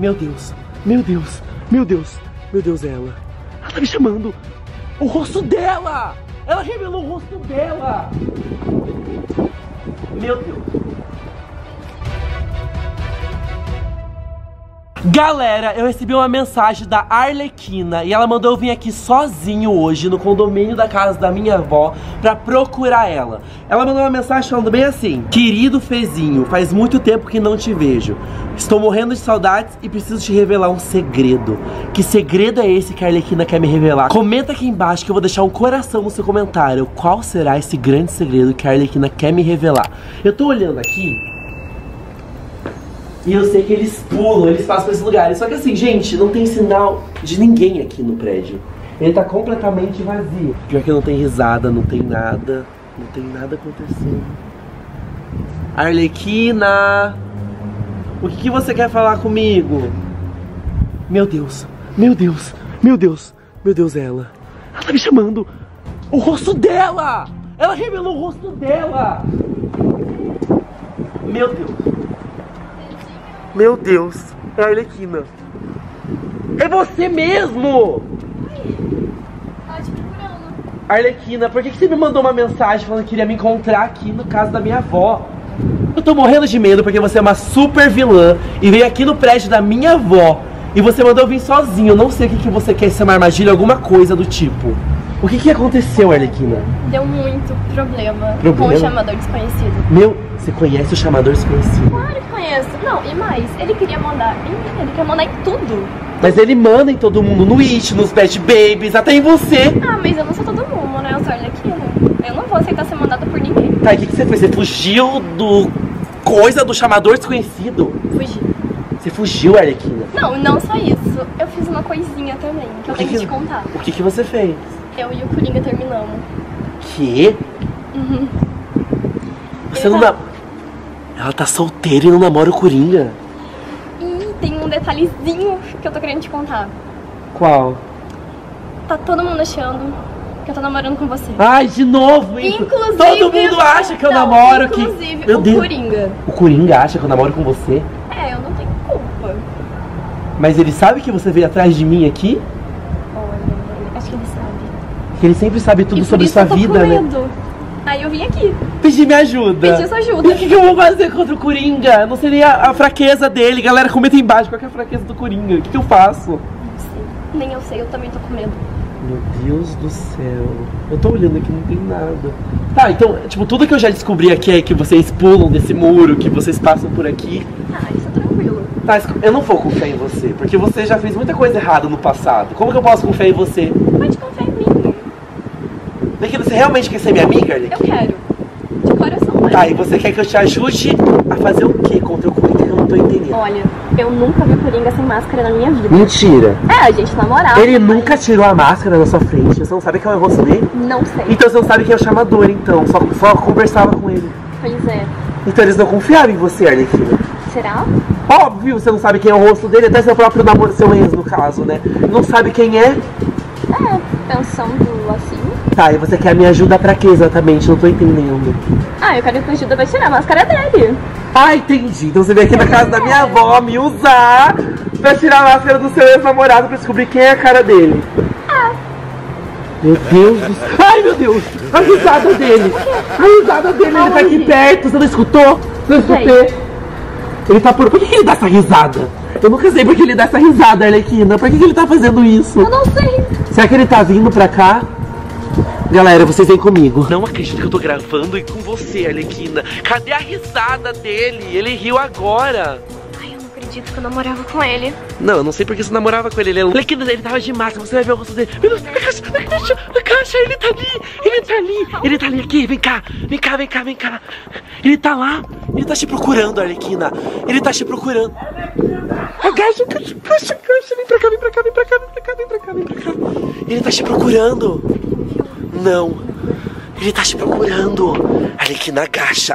Meu Deus, meu Deus, meu Deus, meu Deus, é ela. Ela tá me chamando. O rosto dela! Ela revelou o rosto dela! Meu Deus. Galera, eu recebi uma mensagem da Arlequina e ela mandou eu vir aqui sozinho hoje no condomínio da casa da minha avó pra procurar ela. Ela mandou uma mensagem falando bem assim: querido Fezinho, faz muito tempo que não te vejo. Estou morrendo de saudades e preciso te revelar um segredo. Que segredo é esse que a Arlequina quer me revelar? Comenta aqui embaixo que eu vou deixar um coração no seu comentário. Qual será esse grande segredo que a Arlequina quer me revelar? Eu tô olhando aqui e eu sei que eles pulam, eles passam por esses lugares. Só que assim, gente, não tem sinal de ninguém aqui no prédio. Ele tá completamente vazio. Pior que não tem risada, não tem nada. Não tem nada acontecendo. Arlequina! O que você quer falar comigo? Meu Deus, meu Deus, meu Deus, meu Deus, é ela. Ela tá me chamando. O rosto dela! Ela revelou o rosto dela! Meu Deus. Meu Deus, é a Arlequina. É você mesmo! Tava te procurando. Arlequina, por que você me mandou uma mensagem falando que queria me encontrar aqui no caso da minha avó? Eu tô morrendo de medo porque você é uma super vilã e veio aqui no prédio da minha avó e você mandou eu vir sozinho. Eu não sei o que você quer, se é uma armadilha, alguma coisa do tipo. O que aconteceu, Arlequina? Deu muito problema com o chamador desconhecido. Meu, você conhece o chamador desconhecido? Claro que conheço. Não, e mais, ele queria mandar em mim, ele quer mandar em tudo. Mas ele manda em todo mundo, no It, nos Pet Babies, até em você. Ah, mas eu não sou todo mundo, né? Eu sou Arlequina. Eu não vou aceitar ser mandada por ninguém. Tá, e o que você fez? Você fugiu do coisa do chamador desconhecido? Fugi. Você fugiu, Arlequina? Não, não só isso. Eu fiz uma coisinha também, que eu tenho que te contar. O que você fez? Eu e o Coringa terminamos. Que? Uhum. Você não Ela tá solteira e não namora o Coringa? E tem um detalhezinho que eu tô querendo te contar. Qual? Tá todo mundo achando que eu tô namorando com você. Ai, de novo isso! Inclusive, todo mundo acha que eu namoro que... Inclusive, Meu o Deus. Coringa. O Coringa acha que eu namoro com você? É, eu não tenho culpa. Mas ele sabe que você veio atrás de mim aqui? Olha, acho que ele sabe. Que ele sempre sabe tudo sobre sua vida, né? Aí eu vim aqui. Pedir me ajuda. Pedir sua ajuda. O que eu vou fazer contra o Coringa? Não sei nem a fraqueza dele. Galera, comenta aí embaixo qual que é a fraqueza do Coringa. O que eu faço? Não sei. Nem eu sei, eu também tô com medo. Meu Deus do céu. Eu tô olhando aqui, não tem nada. Tá, então, tipo, tudo que eu já descobri aqui é que vocês pulam desse muro, que vocês passam por aqui. Ah, isso é tranquilo. Tá, eu não vou confiar em você, porque você já fez muita coisa errada no passado. Como que eu posso confiar em você? Pode confiar em mim. Arlequina, você realmente quer ser minha amiga, Arlequina? Eu quero. De coração, Tá, e você quer que eu te ajude a fazer o quê contra o Coringa que eu não tô entendendo? Olha, eu nunca vi Coringa sem máscara na minha vida. Mentira. É, a gente namorava. Ele nunca tirou a máscara na sua frente. Você não sabe quem é o rosto dele? Não sei. Então você não sabe quem é o chamador, então. Só conversava com ele. Pois é. Então eles não confiavam em você, Arlequina. Será? Óbvio, você não sabe quem é o rosto dele, até seu próprio namoro, seu ex, no caso, né? Não sabe quem é? É, pensando assim. Tá, e você quer me ajudar pra quê exatamente? Não tô entendendo. Ah, eu quero que ajuda pra tirar a máscara dele. Ah, entendi. Então você veio aqui na casa da minha avó me usar pra tirar a máscara do seu ex-namorado pra descobrir quem é a cara dele. Ah. Meu Deus do céu. Ai, meu Deus. A risada dele. A risada dele, ele tá aqui perto. Você não escutou? Você não escutou? Ele tá por que ele dá essa risada? Eu nunca sei por que ele dá essa risada, Arlequina. Por que ele tá fazendo isso? Eu não sei. Será que ele tá vindo pra cá? Galera, vocês vêm comigo. Não acredito que eu tô gravando e com você, Arlequina. Cadê a risada dele? Ele riu agora. Ai, eu não acredito que eu namorava com ele. Não, eu não sei porque você namorava com ele. Arlequina, ele tava de máscara, você vai ver o rosto dele. Meu Deus, a caixa, ele tá ali. Ele tá ali. Ele tá ali aqui, vem cá. Vem cá, vem cá, vem cá. Ele tá lá. Ele tá te procurando, Arlequina. Ele tá te procurando. Agacha, caixa. Vem pra cá, vem pra cá, vem pra cá, vem pra cá, vem pra cá, vem pra cá. Ele tá te procurando. Não. Ele tá te procurando. Arlequina, agacha.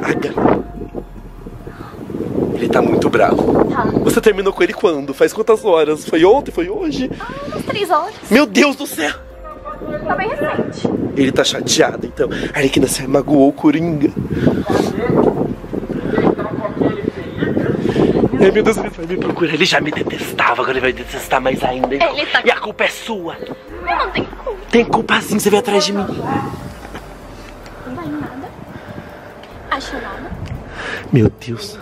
Ele tá muito bravo. Tá. Você terminou com ele quando? Faz quantas horas? Foi ontem? Foi hoje? Ah, umas 3 horas. Meu Deus do céu. Tá bem recente. Ele tá chateado, então. Arlequina, você magoou o Coringa. Ai, meu Deus, ele vai me procurar. Ele já me detestava, agora ele vai detestar mais ainda. Ele tá... E a culpa é sua. Eu não tenho culpa. Tem culpa sim, você veio atrás de mim. Não vai em nada. Acha nada. Meu Deus.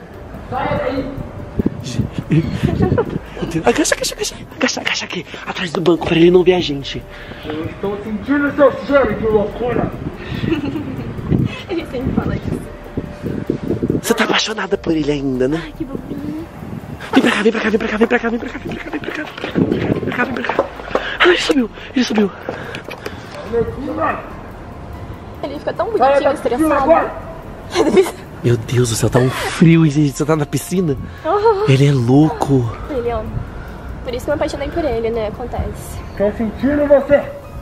Agacha, agacha, agacha. Agacha, agacha aqui. Atrás do banco, pra ele não ver a gente. Eu estou sentindo seu cheiro de loucura. Ele sempre fala isso. Você tá apaixonada por ele ainda, né? Ai, que bobinho. Vem pra cá, vem pra cá, vem pra cá, vem pra cá, vem pra cá, vem pra cá, vem pra cá, vem pra cá, vem pra cá. Ah, ele subiu, ele subiu. Ele fica tão bonitinho, estressado. Meu Deus do céu, tá um frio e você tá na piscina? Ele é louco. Ele ama. Por isso que eu me apaixonei por ele, né? Acontece. Estou sentindo você.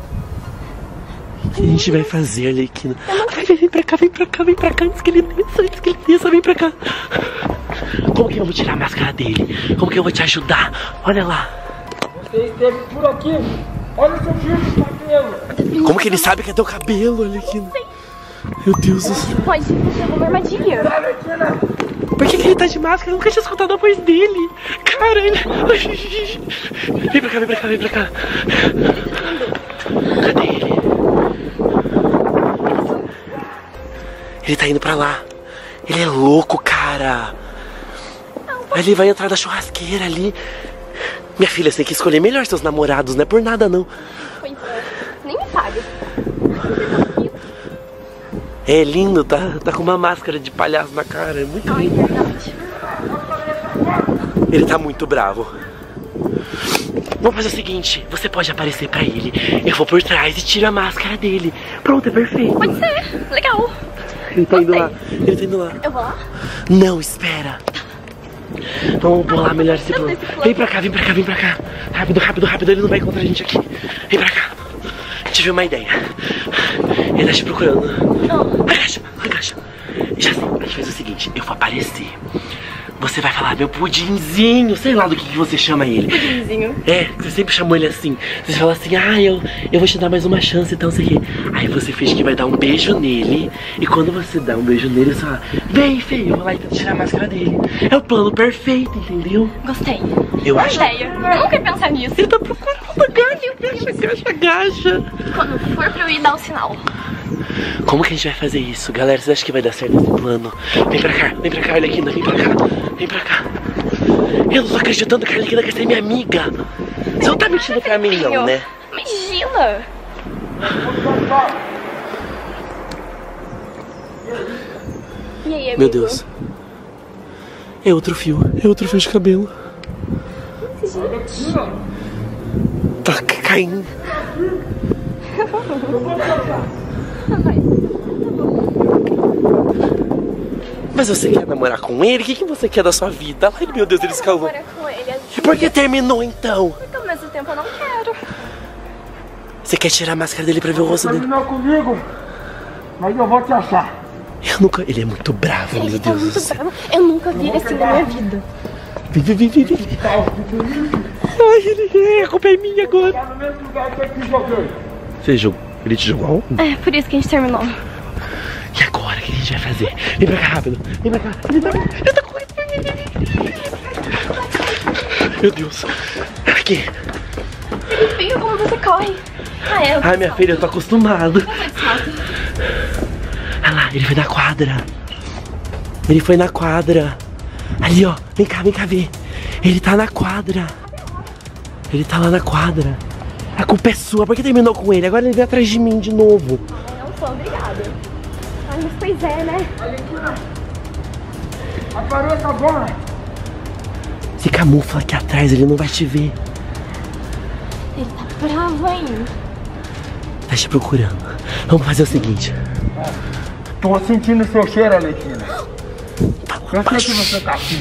O que a gente vai fazer, Arlequina? Vem pra cá, vem pra cá, vem pra cá, antes que ele desça, vem pra cá. Como que eu vou tirar a máscara dele? Como que eu vou te ajudar? Olha lá. Você esteve por aqui. Olha o seu fio de cabelo. Como que ele sabe que é teu cabelo, Arlequina? Meu Deus do céu. Pode ser uma armadilha. Arlequina. Por que ele tá de máscara? Eu nunca tinha escutado a voz dele. Cara, ele... Vem pra cá, vem pra cá, vem pra cá. Cadê ele? Ele tá indo pra lá. Ele é louco, cara. Ele vai entrar na churrasqueira ali. Minha filha, você tem que escolher melhor seus namorados, não é por nada, não. Pois é. Nem me paga. É lindo, tá com uma máscara de palhaço na cara. É muito Ai, lindo. verdade. Ele tá muito bravo. Vamos fazer o seguinte, você pode aparecer pra ele. Eu vou por trás e tiro a máscara dele. Pronto, é perfeito. Pode ser. Legal. Ele tá indo lá, ele tá indo lá. Eu vou lá? Não, espera. Vamos bolar melhor esse plano. Vem pra cá, vem pra cá, vem pra cá. Rápido, rápido, rápido, ele não vai encontrar a gente aqui. Vem pra cá. Tive uma ideia. Ele tá te procurando. Não. Agacha, agacha. Já sei, a gente faz o seguinte, eu vou aparecer. Você vai falar, meu pudinzinho, sei lá do que você chama ele. Pudinzinho. É, você sempre chamou ele assim. Você fala assim, ah, eu vou te dar mais uma chance e tal, não sei o quê. Aí você finge que vai dar um beijo nele. E quando você dá um beijo nele, você fala, vem, feio, eu vou lá e tirar a máscara dele. É o plano perfeito, entendeu? Gostei. Eu acho. Ideia. Eu nunca ia pensar nisso. Ele tá procurando, agacha, agacha, agacha. Quando for pra eu ir dar o sinal. Como que a gente vai fazer isso, galera? Vocês acham que vai dar certo esse plano? Vem pra cá, Arlequina, vem pra cá, vem pra cá. Eu não tô acreditando que a Arlequina quer ser minha amiga. Você não tá mentindo pra mim, não, né? Imagina. E aí, amigo? Meu Deus. É outro fio de cabelo. Tá caindo. Mas você quer namorar com ele? O que você quer da sua vida? Ai, meu Deus, ele escalou. Com ele, E por que terminou então? porque ao mesmo tempo eu não quero. Você quer tirar a máscara dele pra ver o rosto dele? Terminou comigo, mas eu vou te achar. Eu nunca... Ele é muito bravo, meu Ele tá Deus do muito céu. bravo. Eu nunca vi ele assim na minha vida. Vem. Ai, ele... A culpa é minha agora. Tá no mesmo lugar que eu te joguei. Você jogou? Ele te jogou? É, por isso que a gente terminou. E agora, o que a gente vai fazer? Vem pra cá rápido. Vem pra cá. Ele tá correndo. Meu Deus. Aqui. Filho, como você corre? Ah, é. Ai, minha filha, eu tô acostumado. Eu vou de salto. Olha lá, ele foi na quadra. Ele foi na quadra. Ali, ó. Vem cá ver. Ele tá na quadra. Ele tá lá na quadra. A culpa é sua. Por que terminou com ele? Agora ele veio atrás de mim de novo. Eu não sou obrigada. Ai, mas pois é, né? Apareça agora. Se camufla aqui atrás, ele não vai te ver. Ele tá bravo, hein? Tá te procurando. Vamos fazer o seguinte. Tô sentindo seu cheiro, Arlequina. Tá Eu sei que você tá aqui.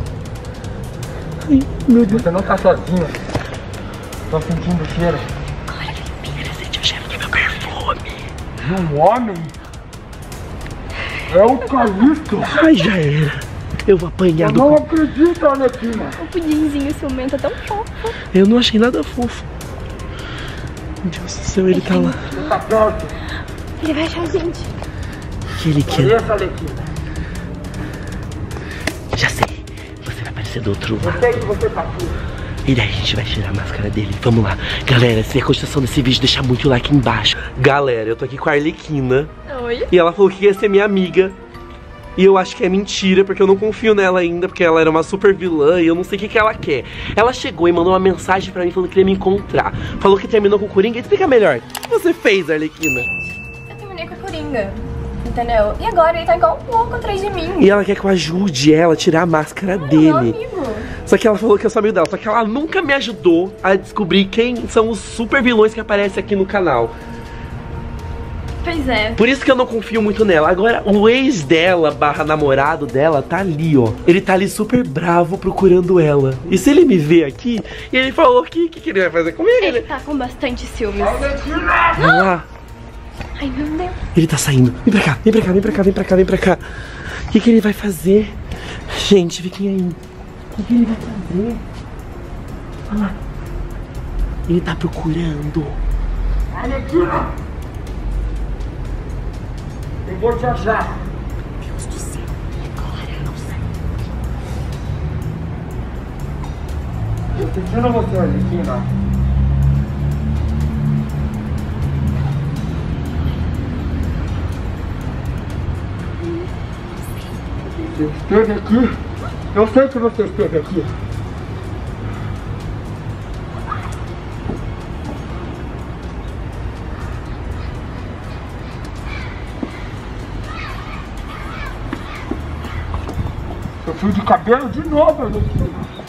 Meu Deus. Você não tá sozinho. Tô sentindo o cheiro. Ele sentiu o cheiro do meu perfume. De um homem? É o Calixto. Ai, já era. Eu vou apanhar Eu do... não acredito, Arlequina. O pudinzinho ciumento é tão fofo. Eu não achei nada fofo. Meu Deus do céu, ele tá lá. Você tá perto. Ele vai achar a gente. O que ele quer? Apareça, Arlequina. Já sei. Você vai ser do outro lado. Eu sei que você tá aqui. E daí a gente vai tirar a máscara dele. Vamos lá. Galera, se a continuação desse vídeo, deixa muito like embaixo. Galera, eu tô aqui com a Arlequina. Oi. E ela falou que ia ser minha amiga. E eu acho que é mentira, porque eu não confio nela ainda, porque ela era uma super vilã e eu não sei o que ela quer. Ela chegou e mandou uma mensagem pra mim falando que queria me encontrar. Falou que terminou com o Coringa. Explica melhor. O que você fez, Arlequina? Eu terminei com a Coringa, entendeu? E agora ele tá igual um louco atrás de mim. E ela quer que eu ajude ela a tirar a máscara Meu dele. amigo. Só que ela falou que eu sou amigo dela. Só que ela nunca me ajudou a descobrir quem são os super vilões que aparecem aqui no canal. Pois é. Por isso que eu não confio muito nela. Agora, o ex dela, barra namorado dela, tá ali, ó. Ele tá ali super bravo procurando ela. E se ele me ver aqui, e ele falou que ele vai fazer comigo? Ele tá com bastante ciúmes. Vai lá. Ai, meu Deus. Ele tá saindo. Vem pra cá, vem pra cá, vem pra cá, vem pra cá, vem pra cá. O que ele vai fazer? Gente, fiquem aí. O que ele vai fazer? Olha lá. Ele tá procurando. Arlequina! Eu vou te achar. Deus do céu. Agora eu não sei. Eu tô dizendo a você, Arlequina. Você esteve aqui. Eu sei que você esteve aqui. Eu fui de cabelo de novo, Arlequina.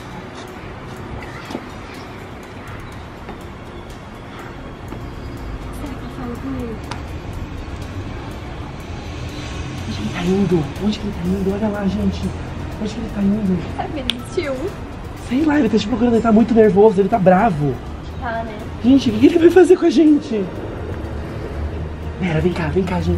Onde ele tá indo? Onde que ele tá indo? Olha lá, gente. Onde que ele tá indo? Será que ele desistiu? Sei lá, ele tá te procurando. Ele tá muito nervoso, ele tá bravo. Tá, né? Gente, o que ele vai fazer com a gente? Vera, vem cá, gente.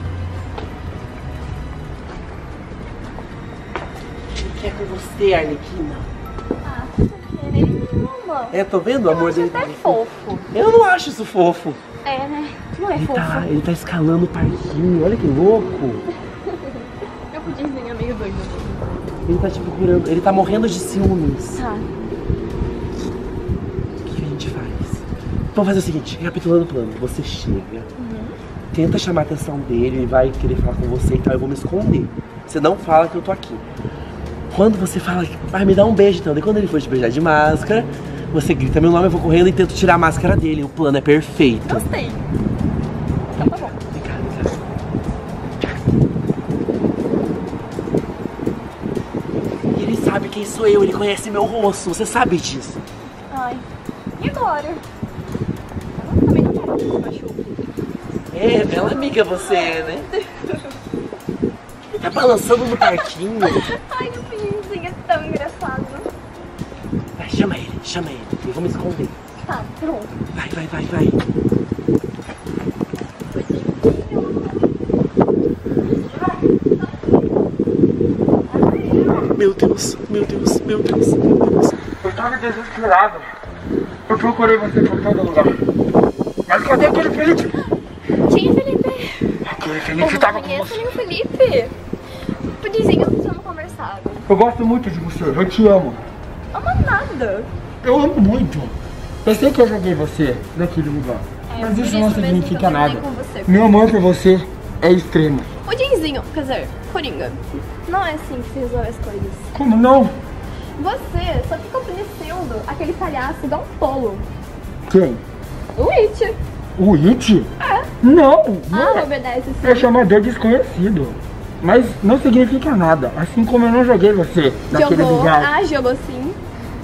Ele quer com você, Arlequina. Ah, ele me ama. É, tô vendo o amor Acho dele? até fofo. Eu não acho isso fofo. É, né? Não é fofo. Ele tá escalando o parquinho, olha que louco. Eu podia ser amigo doido. Ele tá te procurando, ele tá morrendo de ciúmes. Tá. O que a gente faz? Vamos fazer o seguinte, recapitulando o plano. Você chega, tenta chamar a atenção dele, ele vai querer falar com você e tal, eu vou me esconder. Você não fala que eu tô aqui. Quando você fala, me dá um beijo então. Daí quando ele for te beijar de máscara, você grita meu nome, eu vou correndo e tento tirar a máscara dele. O plano é perfeito. Gostei. Então tá bom. Vem cá. E ele sabe quem sou eu, ele conhece meu rosto, você sabe disso. Ai. E agora? Eu também não quero que se machuque. É, bela amiga você é, né? Tá balançando no parquinho. Ai, o pinzinho é tão engraçado. Vai, chama ele. Eu vou me esconder. Tá, pronto. Vai. Meu Deus. Eu tava desesperado. Eu procurei você por todo lugar. Mas cadê aquele Felipe? Quem é Felipe? Aquele Eu Felipe não tava com conheço você. nenhum Felipe. Pudizinho, precisamos conversar. Eu gosto muito de você, eu te amo. Ama nada. Eu amo muito. Eu sei que eu joguei você naquele lugar. É, Mas por isso não isso mesmo significa que eu nada. terminei com você. Meu amor por você é extremo. Pudinzinho, quer dizer, Coringa. Não é assim que se resolve as coisas. Como não? Você só fica obedecendo aquele palhaço igual um tolo. Quem? O It. O It? É. Não, Ah, não. obedece sim. É chamador desconhecido. Mas não significa nada. Assim como eu não joguei você naquele Jogou. lugar. Ah, jogou sim.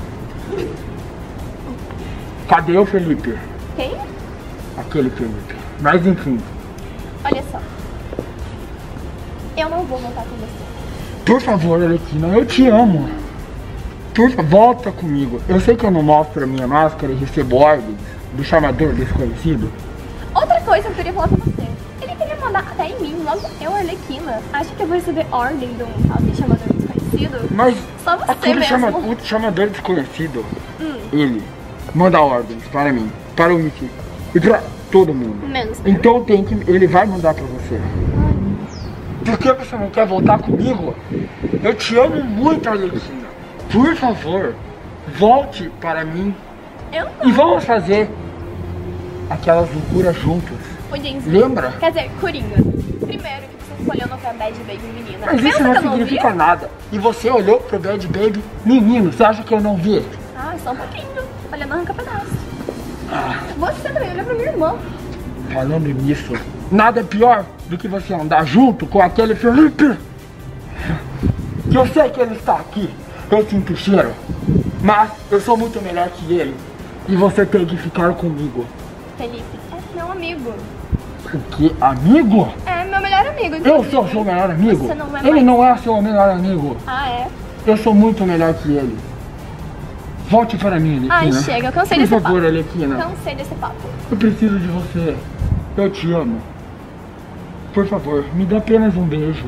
Cadê o Felipe? Quem? Aquele Felipe. Mas enfim. Olha só. Eu não vou voltar com você. Por favor, Arlequina, eu te amo. Por favor, volta comigo. Eu sei que eu não mostro a minha máscara e recebo ordens do chamador desconhecido. Outra coisa que eu queria falar com você. Ele queria mandar até em mim, logo eu, Arlequina. Acho que eu vou receber ordem de um tal de chamador desconhecido. Mas Só você aquele mesmo. o chamador desconhecido, ele manda ordens para mim, para o Mickey e para todo mundo. Menos. Então ele vai mandar para você. Por que você não quer voltar comigo? Eu te amo muito, Arlequina. Por favor, volte para mim Eu não. e vamos fazer aquelas loucuras juntos. Ô, James, Lembra? Quer dizer, Coringa. Primeiro que você ficou olhando pra Bad Baby menina. Mas Pensa isso que não eu não significa vi? nada. E você olhou pro Bad Baby menino, você acha que eu não vi? Ah, só um pouquinho. Olhando arranca pedaço. Você também olhou pra minha irmã. Falando nisso, nada é pior do que você andar junto com aquele Felipe. Que eu sei que ele está aqui, eu sinto o cheiro, mas eu sou muito melhor que ele. E você tem que ficar comigo. Felipe, é meu amigo. Porque amigo? É meu melhor amigo. Eu inclusive. sou seu melhor amigo? Você não é Ele mais. não é seu melhor amigo. Ah, é? Eu sou muito melhor que ele. Volte para mim, Alequina. Ai, chega, eu cansei Por desse favor, papo. Alequina. Cansei desse papo. Eu preciso de você. Eu te amo. Por favor, me dá apenas um beijo.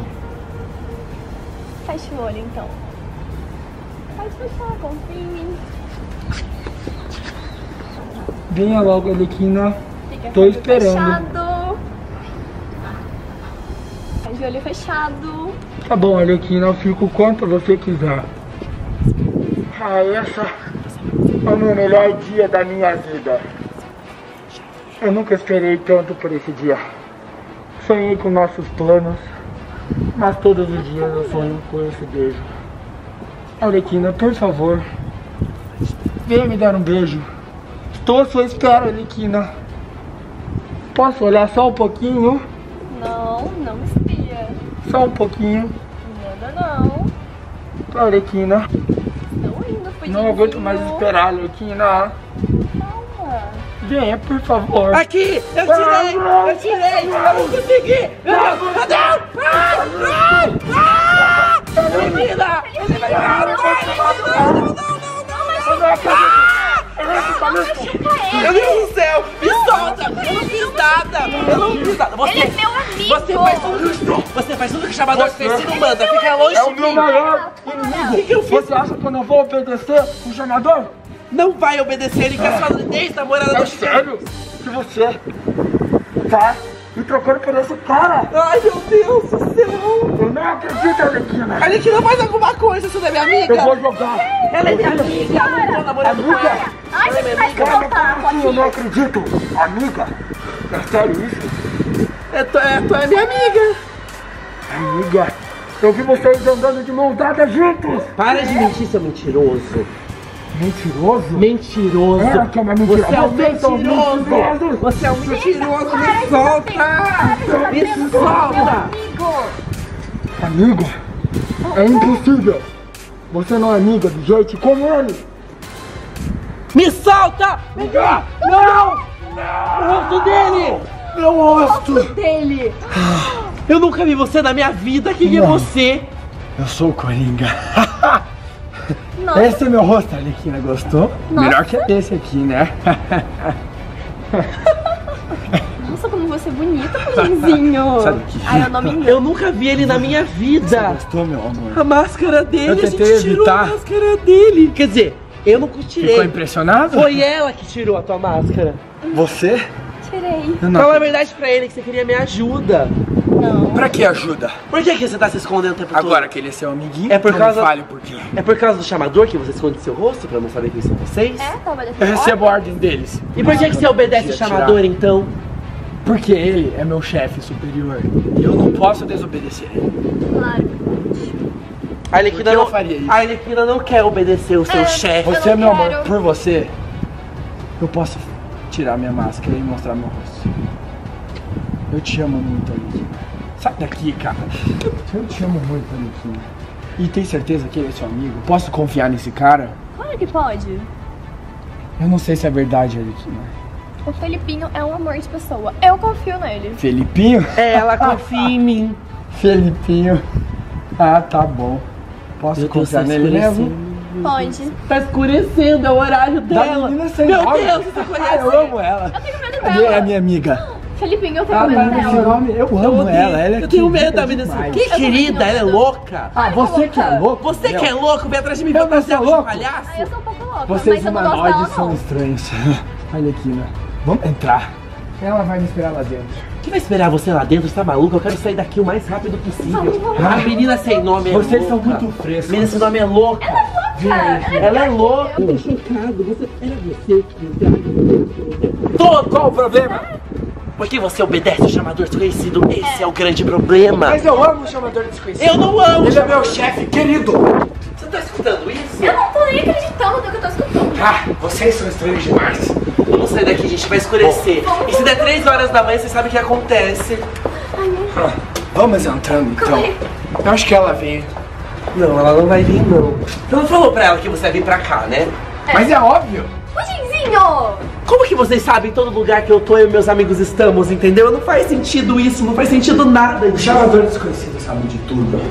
Fecha o olho, então. Pode fechar, confia em mim. Venha logo, Alequina. Fica Tô com o olho esperando. Fechado. Faz o olho fechado. Tá bom, Alequina, eu fico quanto você quiser. Ah, essa é o meu melhor dia da minha vida. Eu nunca esperei tanto por esse dia. Sonhei com nossos planos, mas todos os dias eu sonho com esse beijo. Alequina, por favor, venha me dar um beijo. Estou à sua espera, Alequina. Posso olhar só um pouquinho? Não, não me espia. Só um pouquinho. Não. Alequina, Estou indo, Pudinzinho. não aguento mais esperar, Alequina. Calma. Venha, por favor. Aqui! Eu tirei! Eu tirei! Eu não consegui! Meu Deus! Menina! Meu Deus do céu! Me solta! Eu não fiz nada! Eu não fiz nada! Ele é meu amigo. Você faz tudo que o chamador fez e não manda! Fica longe É o de meu mim! maior O inimigo. que eu fiz? Você acha que eu não vou obedecer o chamador? Não vai obedecer! Ele quer sua ex-namorada É do sério que você tá me trocando por esse cara? Ai, meu Deus do céu! Eu não acredito, Alequina. A gente não faz alguma coisa, você não é minha amiga? Eu vou jogar. Ela é minha amiga! Eu não tô namorando com ela! Ai, gente, vai se Cara, voltar, como assim? Eu não Foquinha. acredito. Amiga? É sério isso? Tu é minha amiga! Amiga, eu vi vocês andando de mão dada juntos. Para de mentir, seu mentiroso! Mentiroso? Mentiroso! Ela que é uma mentirosa. Você é um Vocês são mentiroso! mentirosos. Você é um mentiroso! Para Me de solta! bater. Me Meu solta! amigo. Amigo, é impossível. Você não é amiga do jeito como ele. Me solta! Não! O rosto dele! Meu rosto. Dele! Eu nunca vi você na minha vida! Quem é Não. você? Eu sou o Coringa. Nossa, Esse é meu rosto, Alequina. Gostou? Nossa. Melhor que esse aqui, né? nossa, como você é bonita, Pudinzinho. Sabe que- Ai, eu não me engano. Eu nunca vi ele na minha vida! Gostou, meu amor? A máscara dele, Eu a tentei gente tirou evitar. a máscara dele! Quer dizer, eu não tirei. Ficou impressionado? Foi ela que tirou a tua máscara. Você? Tirei. Eu não. Fala a verdade pra ele que você queria minha ajuda. Não. Pra que ajuda? Por que você tá se escondendo o tempo Agora todo? que ele é seu amiguinho, É por não causa- me fale por quê. É por causa do chamador que você esconde seu rosto pra não saber quem são vocês? É, tava Eu recebo a ordem deles. E por que você obedece o Podia chamador então? Porque ele é meu chefe superior. E eu não posso desobedecer ele. Claro. A Arlequina Por que não, eu faria isso? a Arlequina não quer obedecer o seu É, chefe. eu Você, não meu amor, quero. por você, eu posso tirar minha máscara e mostrar meu rosto. Eu te amo muito, Alequina. Sai daqui, cara. Eu te amo muito, Alequina. E tem certeza que ele é seu amigo? Posso confiar nesse cara? Claro que pode. Eu não sei se é verdade, Alequina. O Felipinho é um amor de pessoa. Eu confio nele. Felipinho? Ela confia em mim. Felipinho. Ah, tá bom. Posso Meu Deus, confiar tá nele mesmo? escurecendo. Pode. Tá escurecendo, é o horário Da dela. menina sem Meu nome. Deus, você Ah, conhece? eu amo ela. Eu tenho medo Ele dela. é minha amiga. Felipinho, eu tenho Ah, medo mas esse dela. nome, eu amo odeio. ela. Ela é Eu tenho medo querida da menina. demais. Que querida, ela é louca. Ah, você que é louco? Você que é meu. louco, vem atrás de mim Eu não fantasiar sou de louco. palhaço. Ah, eu sou um pouco louca, Vocês mas eu não gosto dela, humanoides são não. estranhos. Alequina, vamos entrar. Ela vai me esperar lá dentro. Quem vai esperar você lá dentro? Você tá maluco? Eu quero sair daqui o mais rápido possível. Vamos lá. A menina sem nome é Vocês louca. são muito frescos. Menina sem nome é louca. Ela é louca. Eu tô chocado. Era você que qual o problema? Porque você obedece o chamador desconhecido. Esse é o grande problema. Mas eu amo o chamador desconhecido. Eu não amo. Ele é meu chefe querido. Você tá escutando isso? Eu não tô nem acreditando no que eu tô escutando. Ah, vocês são estranhos demais. Vamos sair daqui, gente. Vai escurecer. E se der 3 horas da manhã, você sabe o que acontece. Vamos entrando então. Calma aí. Eu acho que ela vem. Não, ela não vai vir, não. Você não falou pra ela que você vai vir pra cá, né? Mas é óbvio. Pudinzinho! Como que vocês sabem todo lugar que eu tô e meus amigos estamos, entendeu? Não faz sentido isso, não faz sentido nada O disso. chamador desconhecido sabe de tudo.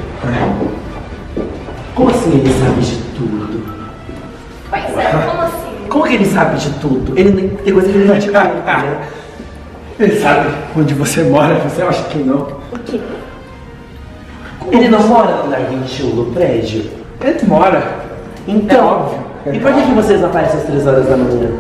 Como assim ele sabe de tudo? Pois é, como assim? Como que ele sabe de tudo? Ele nem tem coisa que ele não te conta, né? Ele sabe onde você mora, você acha que não? O quê? Ele não mora no andar 21 do prédio? Ele mora. Então, É óbvio. E por que vocês não aparecem às 3 horas da manhã?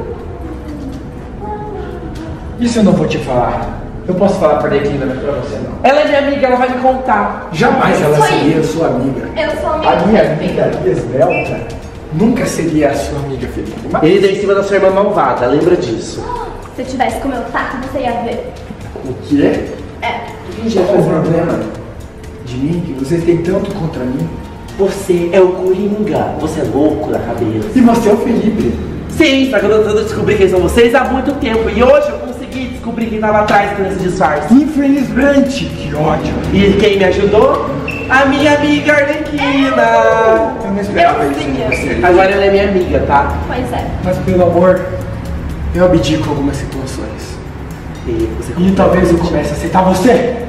Isso eu não vou te falar. Eu posso falar pra Arlequina, mas pra você não. Ela é minha amiga, ela vai me contar. Jamais ela Foi. seria sua amiga. Eu sou A minha amiga esbelta nunca seria a sua amiga, Felipe. Mas Ele deu em cima da sua irmã malvada, lembra disso? Se eu tivesse com o meu taco, você ia ver. o quê? É. O que a gente vai fazer problema de mim? Que vocês têm tanto contra mim? Você é o Coringa, você é louco da cabeça. E você é o Felipe. Sim, só que eu tô tentando descobrir quem são vocês há muito tempo. E hoje eu consegui descobrir quem tava atrás nesse disfarce. Infelizmente, que ódio. E quem me ajudou? A minha amiga Arlequina. Eu não esperava Eu isso de sim. você. Agora ela é minha amiga, tá? Pois é. Mas pelo amor, eu abdico algumas situações. E você E talvez eu comece a aceitar você.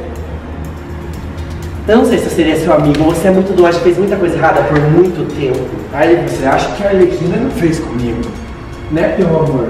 Eu não sei se eu seria seu amigo, você é muito doente, fez muita coisa errada por muito tempo. Aí você acha que a Arlequina não fez comigo, né, meu amor?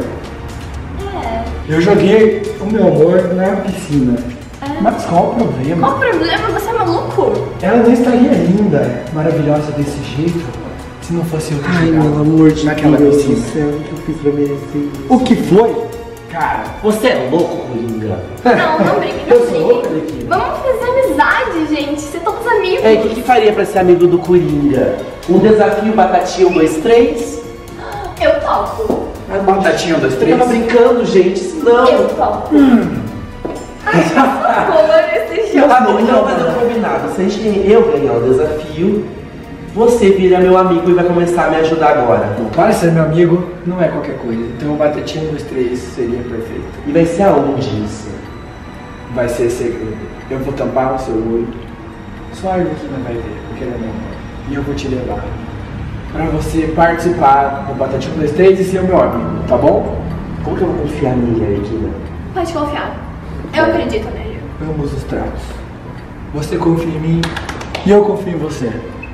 É. Eu joguei o meu amor na piscina. Mas qual o problema? Qual o problema? Você é maluco? Ela não estaria linda, maravilhosa desse jeito, se não fosse eu ter Ai, chegado meu amor de naquela Deus piscina. do céu, o que eu fiz pra merecer isso? O que foi? Cara, Você é louco, Coringa? Não, não brigue, Eu não sou louco, brigue. Arlequina. Vamos fazer amizade, gente. Ser todos amigos. É, o que faria pra ser amigo do Coringa? Um desafio batatinha 1, 2, 3? Eu topo. Batatinha 1, 2, Eu 3. tava brincando, gente, senão... Eu topo. Ai, por favor, esse jogo. Tá bom, então vamos fazer um combinado. Eu ganhar o desafio, você vira meu amigo e vai começar a me ajudar agora. Para ser meu amigo, não é qualquer coisa. Então batatinha 1, 2, 3 seria perfeito. E vai ser aonde isso? Vai ser segredo. Eu vou tampar o seu olho. Só a Arlequina vai ver, porque ela é meu amor. E eu vou te levar pra você participar do Batatinha 1, 2, 3 e ser o meu amigo, tá bom? Como que eu vou confiar nele, Arlequina? Pode confiar. Eu acredito nele. Ambos os tratos. Você confia em mim e eu confio em você.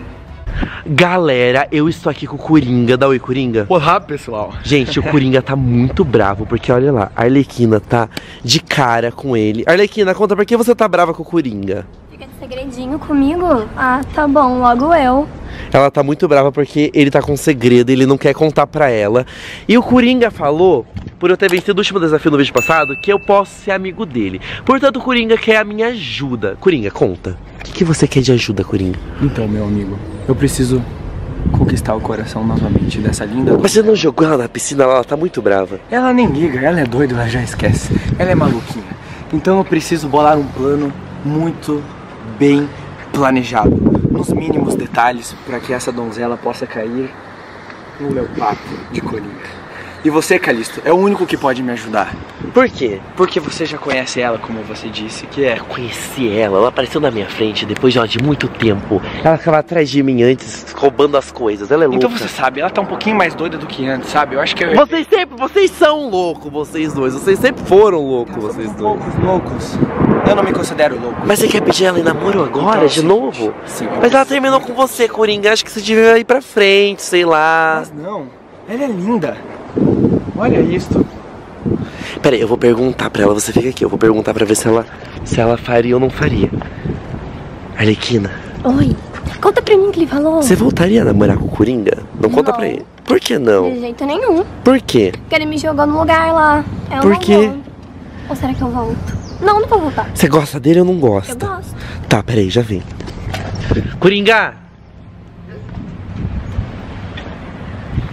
Galera, eu estou aqui com o Coringa. Dá oi, Coringa. Olá, pessoal. Gente, o Coringa tá muito bravo, porque olha lá, a Arlequina tá de cara com ele. Arlequina, conta por que você tá brava com o Coringa? Fica de segredinho comigo? Ah, tá bom. Logo eu. Ela tá muito brava porque ele tá com um segredo, ele não quer contar pra ela. E o Coringa falou, por eu ter vencido o último desafio no vídeo passado, que eu posso ser amigo dele. Portanto, o Coringa quer a minha ajuda. Coringa, conta. O que você quer de ajuda, Coringa? Então, meu amigo, eu preciso conquistar o coração novamente dessa linda... Mas você não jogou ela na piscina, ela tá muito brava. Ela nem liga, ela é doida, ela já esquece. Ela é maluquinha. Então eu preciso bolar um plano muito bem planejado, nos mínimos detalhes, para que essa donzela possa cair no meu papo de Coringa. E você, Calisto, é o único que pode me ajudar. Por quê? Porque você já conhece ela, como você disse, que é... Eu conheci ela apareceu na minha frente depois de muito tempo. Ela ficava atrás de mim antes, roubando as coisas. Ela é louca. Então você sabe, ela tá um pouquinho mais doida do que antes, sabe? Eu acho que eu... Vocês são loucos, vocês dois. Vocês sempre foram loucos, vocês dois. Loucos. Eu não me considero louco. Mas você quer pedir ela em namoro agora, Então, de sim. novo? Sim. Mas ela terminou com você, Coringa. Acho que você devia ir pra frente, sei lá. Mas não, ela é linda. Olha isto. Peraí, eu vou perguntar pra ela. Você fica aqui, eu vou perguntar pra ver se ela faria ou não faria. Arlequina, Oi. Conta pra mim o que ele falou. você voltaria a namorar com o Coringa? Não conta Não. pra ele. Por que não? De jeito nenhum. Por quê? Porque ele me jogou no lugar lá. Eu Por não quê? vou. Ou será que eu volto? Não, não vou voltar. Você gosta dele ou não gosta? Eu gosto. Tá, peraí, já vem. Coringa!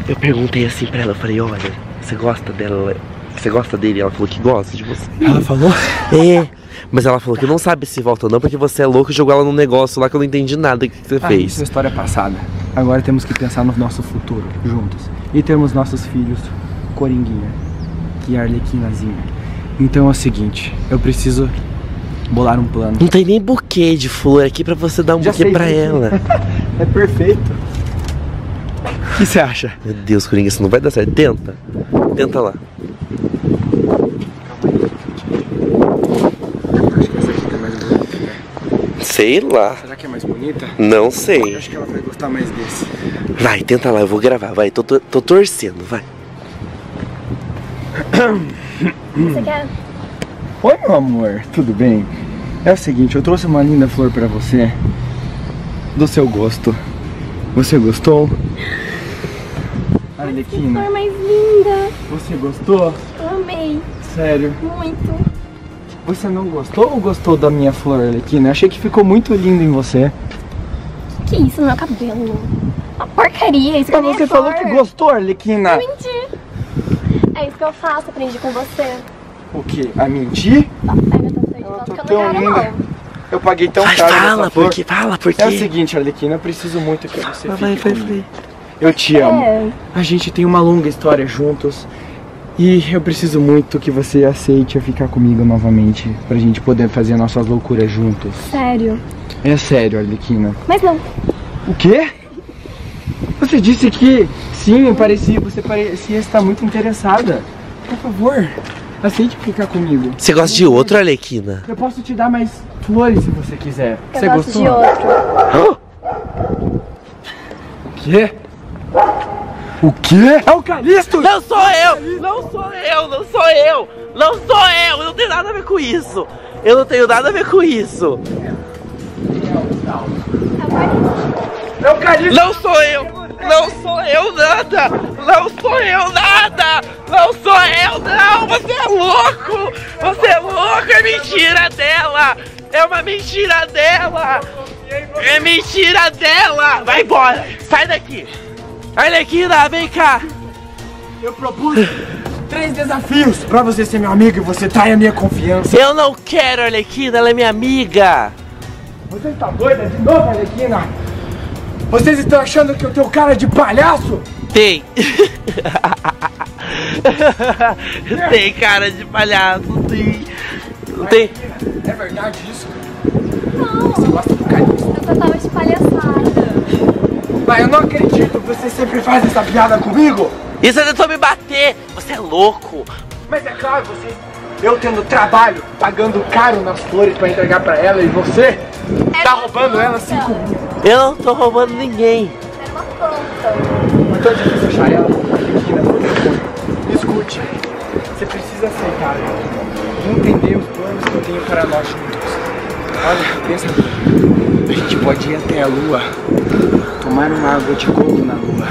Eu perguntei assim pra ela, eu falei, olha, você gosta dela? Você gosta dele? Ela falou que gosta de você. Ela falou? É, mas ela falou que não sabe se volta ou não, porque você é louco e jogou ela num negócio lá que eu não entendi nada que você fez. Isso é história passada. Agora temos que pensar no nosso futuro, juntos. E termos nossos filhos, Coringuinha e Arlequinazinha. Então é o seguinte, eu preciso bolar um plano. Não tem nem buquê de flor aqui pra você dar um buquê pra ela. É perfeito. O que você acha? Meu Deus, Coringa, isso não vai dar certo. Tenta. Tenta lá. Acho que essa aqui tá mais bonita, né? Sei lá. Será que é mais bonita? Não sei. Acho que ela vai gostar mais desse. Vai, tenta lá, eu vou gravar, vai. Tô torcendo, vai. Você quer? Oi, meu amor, tudo bem? É o seguinte, eu trouxe uma linda flor pra você, do seu gosto. Você gostou? Que Arlequina, flor mais linda. você gostou? Eu amei. Sério? Muito. Você não gostou ou gostou da minha flor, Arlequina? Eu achei que ficou muito lindo em você. Que isso no meu cabelo? Uma porcaria, isso que Mas nem você é falou flor. que gostou, Arlequina. Eu menti. É isso que eu faço, aprendi com você. O quê? A mentir? Tá, pega essa flor de Eu volta tô que eu tão não quero linda. não. Eu paguei tão Vai, caro fala, nessa flor. porque fala, porque. É o seguinte, Arlequina, eu preciso muito que você fique comigo. vai. Eu te amo. É. A gente tem uma longa história juntos. E eu preciso muito que você aceite ficar comigo novamente. Pra gente poder fazer nossas loucuras juntos. Sério. É sério, Arlequina. Mas não. O quê? Você disse que sim, você parecia estar muito interessada. Por favor, aceite ficar comigo. Você gosta de outro, Arlequina? Eu posso te dar mais flores se você quiser. Eu Você gosto gostou? de outro. O quê? O quê? É o Calisto! Não sou eu! Não sou eu! Não sou eu! Não sou eu! Eu não tenho nada a ver com isso! Eu não tenho nada a ver com isso! É o Calisto! Não sou eu! Não sou eu nada! Não sou eu nada! Não sou eu não! Você é louco! Você é louco! É mentira dela! É uma mentira dela! É mentira dela! Vai embora! Sai daqui! Arlequina, vem cá! Eu propus 3 desafios pra você ser meu amigo e você trai a minha confiança. Eu não quero a Arlequina, ela é minha amiga! Você está doida de novo, Arlequina? Vocês estão achando que eu tenho cara de palhaço? Tem! Tem cara de palhaço, sim! Não tem? É verdade isso? Não. Você gosta do Calisto? Eu só tava de palhaçada. Mas eu não acredito, você sempre faz essa piada comigo? E você tentou me bater! Você é louco! Mas é claro, eu tendo trabalho, pagando caro nas flores pra entregar pra ela e você tá roubando ela 5 mil. Eu não tô roubando ninguém! Era uma planta. Mas tão difícil achar ela, Arlequina, por favor. Escute, você precisa aceitar e entender os planos que eu tenho para nós juntos. Olha, pensa bem, a gente pode ir até a lua, tomar uma água de coco na lua.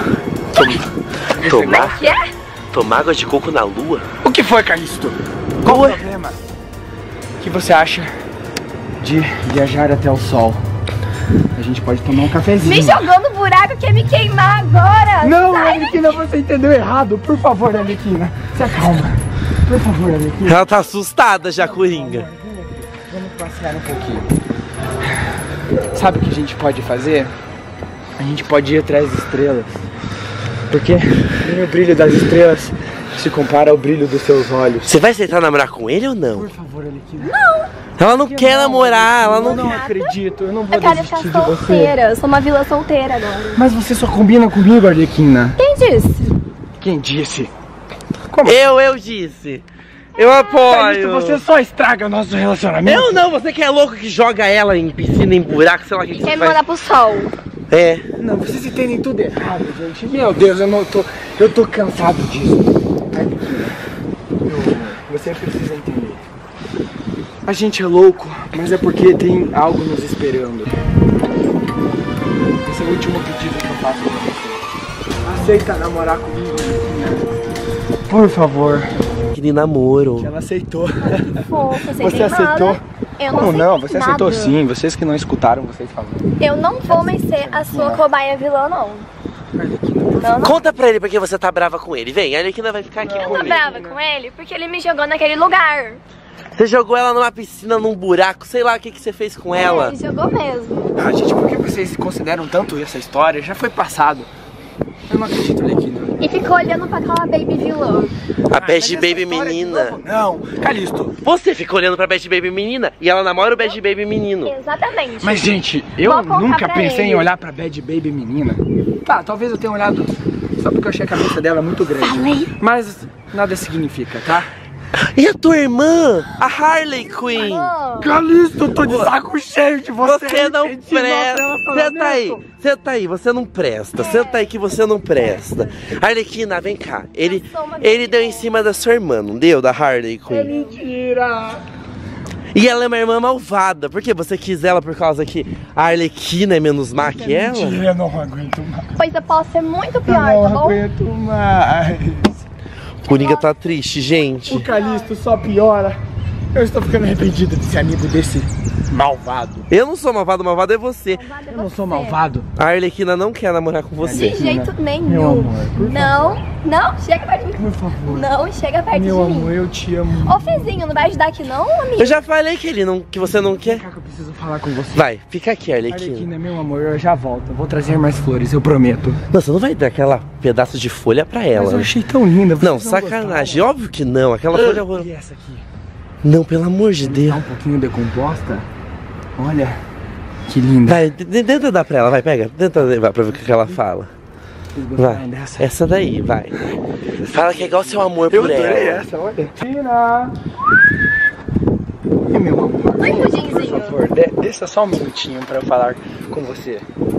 Tomar? Que é? Tomar água de coco na lua? O que foi, Calisto? Qual o problema? O que você acha de viajar até o sol? A gente pode tomar um cafezinho. Me jogou no buraco, quer me queimar agora. Não, Sai Arlequina, você entendeu errado. Por favor, Arlequina, se acalma. Por favor, Arlequina. Ela tá assustada já, Coringa. Vamos passear um pouquinho. Sabe o que a gente pode fazer? A gente pode ir atrás das estrelas. Porque nem o brilho das estrelas se compara ao brilho dos seus olhos. Você vai aceitar namorar com ele ou não? Por favor, Arlequina. Ela não quer namorar, ela não Eu não quer. acredito, eu não vou Eu quero ficar desistir de você. solteira. Eu sou uma vilã solteira agora. Mas você só combina comigo, Arlequina. Quem disse? Quem disse? Como? Eu disse. Eu apoio. Calisto, você só estraga nosso relacionamento. Eu não, você que é louco que joga ela em piscina, em buraco, sei lá o que Quer você me faz. mandar pro sol? É. Não, vocês entendem tudo errado, gente. Meu Deus, eu tô cansado disso. Arlequina, você precisa entender. A gente é louco, mas é porque tem algo nos esperando. Esse é o último pedido que eu faço pra você. Aceita namorar comigo, Arlequina? Por favor. Que nem namoro. Ela aceitou. Fofo, Você aceitou? Eu não Como não? aceitei Você aceitou nada. sim. Vocês que não escutaram, vocês falaram. Eu não vou mais ser a sua cobaia vilã, não. Arlequina, por Não. Conta pra ele porque você tá brava com ele. Vem, a Arlequina vai ficar aqui Eu tô comigo. brava com ele porque ele me jogou naquele lugar. Você jogou ela numa piscina, num buraco, sei lá o que você fez com ela. Ele jogou mesmo. Ah, gente, por que vocês consideram tanto essa história? Já foi passado. Eu não acredito, Arlequina. E ficou olhando pra aquela baby de love. A Bad Baby menina. Não, Calisto. Você fica olhando pra Bad Baby menina e ela namora o Bad Baby menino. Exatamente. Mas, gente, eu Vou contar nunca pra pensei ele. em olhar pra Bad Baby menina. Tá, talvez eu tenha olhado só porque eu achei a cabeça dela muito grande. Falei. Mas nada significa, tá? E a tua irmã, a Harley Quinn? Oh, Calisto, eu tô de saco cheio de você. Você não presta. Senta aí, senta aí, você não presta. Senta aí que você não presta. Arlequina, vem cá. Ele deu em cima da sua irmã, não deu? Da Harley É Quinn. mentira. E ela é uma irmã malvada. Por quê? Você quis ela por causa que a Arlequina é menos má que ela? Mentira, eu não aguento mais. pois eu posso ser muito Eu pior, tá não bom? aguento mais. O Coringa tá triste, gente. O Calisto só piora. Eu estou ficando arrependido de ser amigo desse malvado. Eu não sou malvado, malvado é você. Malvado é Eu não você. sou malvado. A Arlequina não quer namorar com você. De jeito nenhum. Meu amor, por Não, chega perto de mim. Por favor. Não, chega perto Meu de amor, mim. eu te amo. Ô, Fezinho, não vai ajudar aqui não, amigo? Eu já falei que que você não quer. Cara, que eu preciso falar com você. Vai, fica aqui, Arlequina. Arlequina, meu amor, eu já volto. Eu vou trazer mais flores, eu prometo. Nossa, não vai dar aquela pedaço de folha pra ela. Mas eu né? achei tão linda. vocês Não, sacanagem. gostaram? Óbvio que não. Aquela folha. E essa aqui? Não, pelo amor de Tá Deus. um pouquinho decomposta. Olha, que linda. Vai, tenta dar pra ela, vai, pega. Tenta levar pra ver o que ela fala. Vocês gostaram Vai, dessa? essa daí, vai. Fala que é igual seu amor Eu por adorei ela. essa, olha. Tina! E meu amor, Oi, por pudinzinho. favor, deixa só um minutinho pra eu falar com você.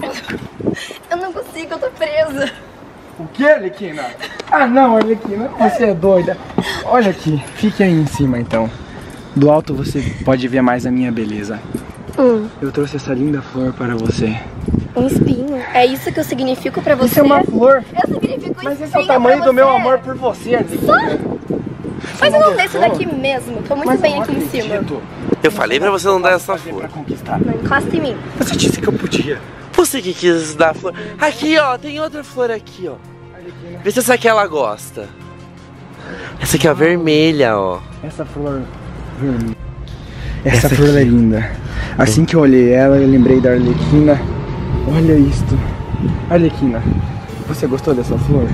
Eu não consigo, eu tô presa. O que, Arlequina? Ah, não, Arlequina, você é doida. Olha aqui, fique aí em cima então. Do alto você pode ver mais a minha beleza. Eu trouxe essa linda flor para você. Um espinho. É isso que eu significo pra você? Isso é uma flor. Eu significo Mas espinho esse é o tamanho pra do meu você. amor por você, Arlequina. Mas eu não gostou? desço daqui mesmo. Tô muito Mas bem eu aqui em cima. acredito. Eu falei pra você não dar essa Fazer flor. pra conquistar. Não encosta em mim. Você disse que eu podia. Você que quis dar a flor. Aqui, ó, tem outra flor aqui, ó. Arlequina, Vê se essa aqui ela gosta. Essa aqui é a vermelha, ó. essa flor vermelha. Essa flor é linda. Assim que eu olhei ela, eu lembrei da Arlequina. Olha isto. Arlequina, você gostou dessa flor?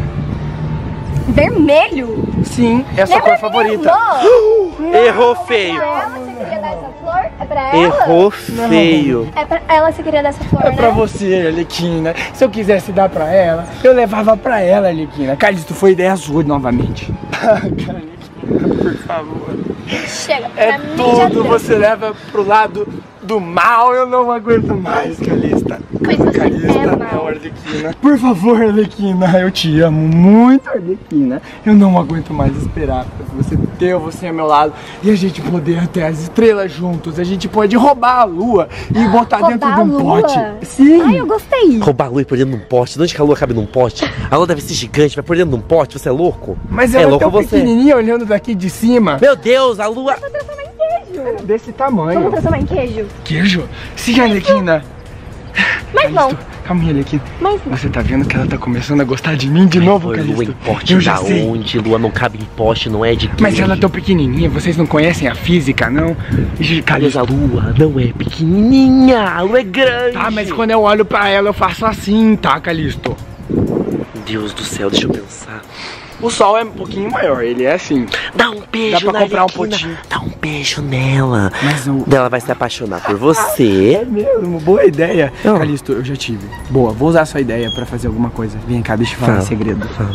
Vermelho? Sim, é a sua Lembra cor favorita. minha irmã? Errou feio. É pra ela você queria dar essa flor? É pra ela? Errou feio. É pra ela você queria dar essa flor, É pra né? você, Arlequina. Se eu quisesse dar pra ela, eu levava pra ela, Arlequina. Calisto, foi ideia sua novamente. Arlequina, por favor. Chega, pra É mim já tudo, deu. você leva pro lado do mal, eu não aguento mais, Calista. Pois você Calista, é não, mal. Arlequina. Por favor, Arlequina, eu te amo muito, Arlequina. Eu não aguento mais esperar pra você ter você ao meu lado e a gente poder ir até as estrelas juntos. A gente pode roubar a lua e botar Roubar dentro de a um lua? pote. Sim. Ai, eu gostei. Roubar a lua e pôr dentro de um pote. De onde que a lua cabe num pote? A lua deve ser gigante, vai pôr dentro de um pote, você é louco? Mas é ela é louco tão você. pequenininha olhando daqui de cima. Meu Deus, a lua... Vou transformar em queijo. Desse Vamos tamanho. transformar em queijo? Queijo? Sim, Arlequina. Mas não. Calisto, calma aí, Arlequina. Mas não. Você tá vendo que ela tá começando a gostar de mim de novo, Pôr lua Calisto? em pote Eu já da sei. onde? Lua não cabe em pote, não é de queijo. Mas ela é tão pequenininha, vocês não conhecem a física, não? Ixi, Mas Calisto. a lua não é pequenininha, a lua é grande. Tá, mas quando eu olho pra ela eu faço assim, tá, Calisto? Deus do céu, deixa eu pensar. O sol é um pouquinho maior, ele é assim. Dá um beijo Dá pra na comprar um Arlequina. potinho. Dá um beijo nela. Mas o... Ela vai se apaixonar por você. É mesmo, boa ideia. Não. Calisto, eu já tive. Boa, vou usar a sua ideia pra fazer alguma coisa. Vem cá, deixa eu falar Fala, um segredo. fala.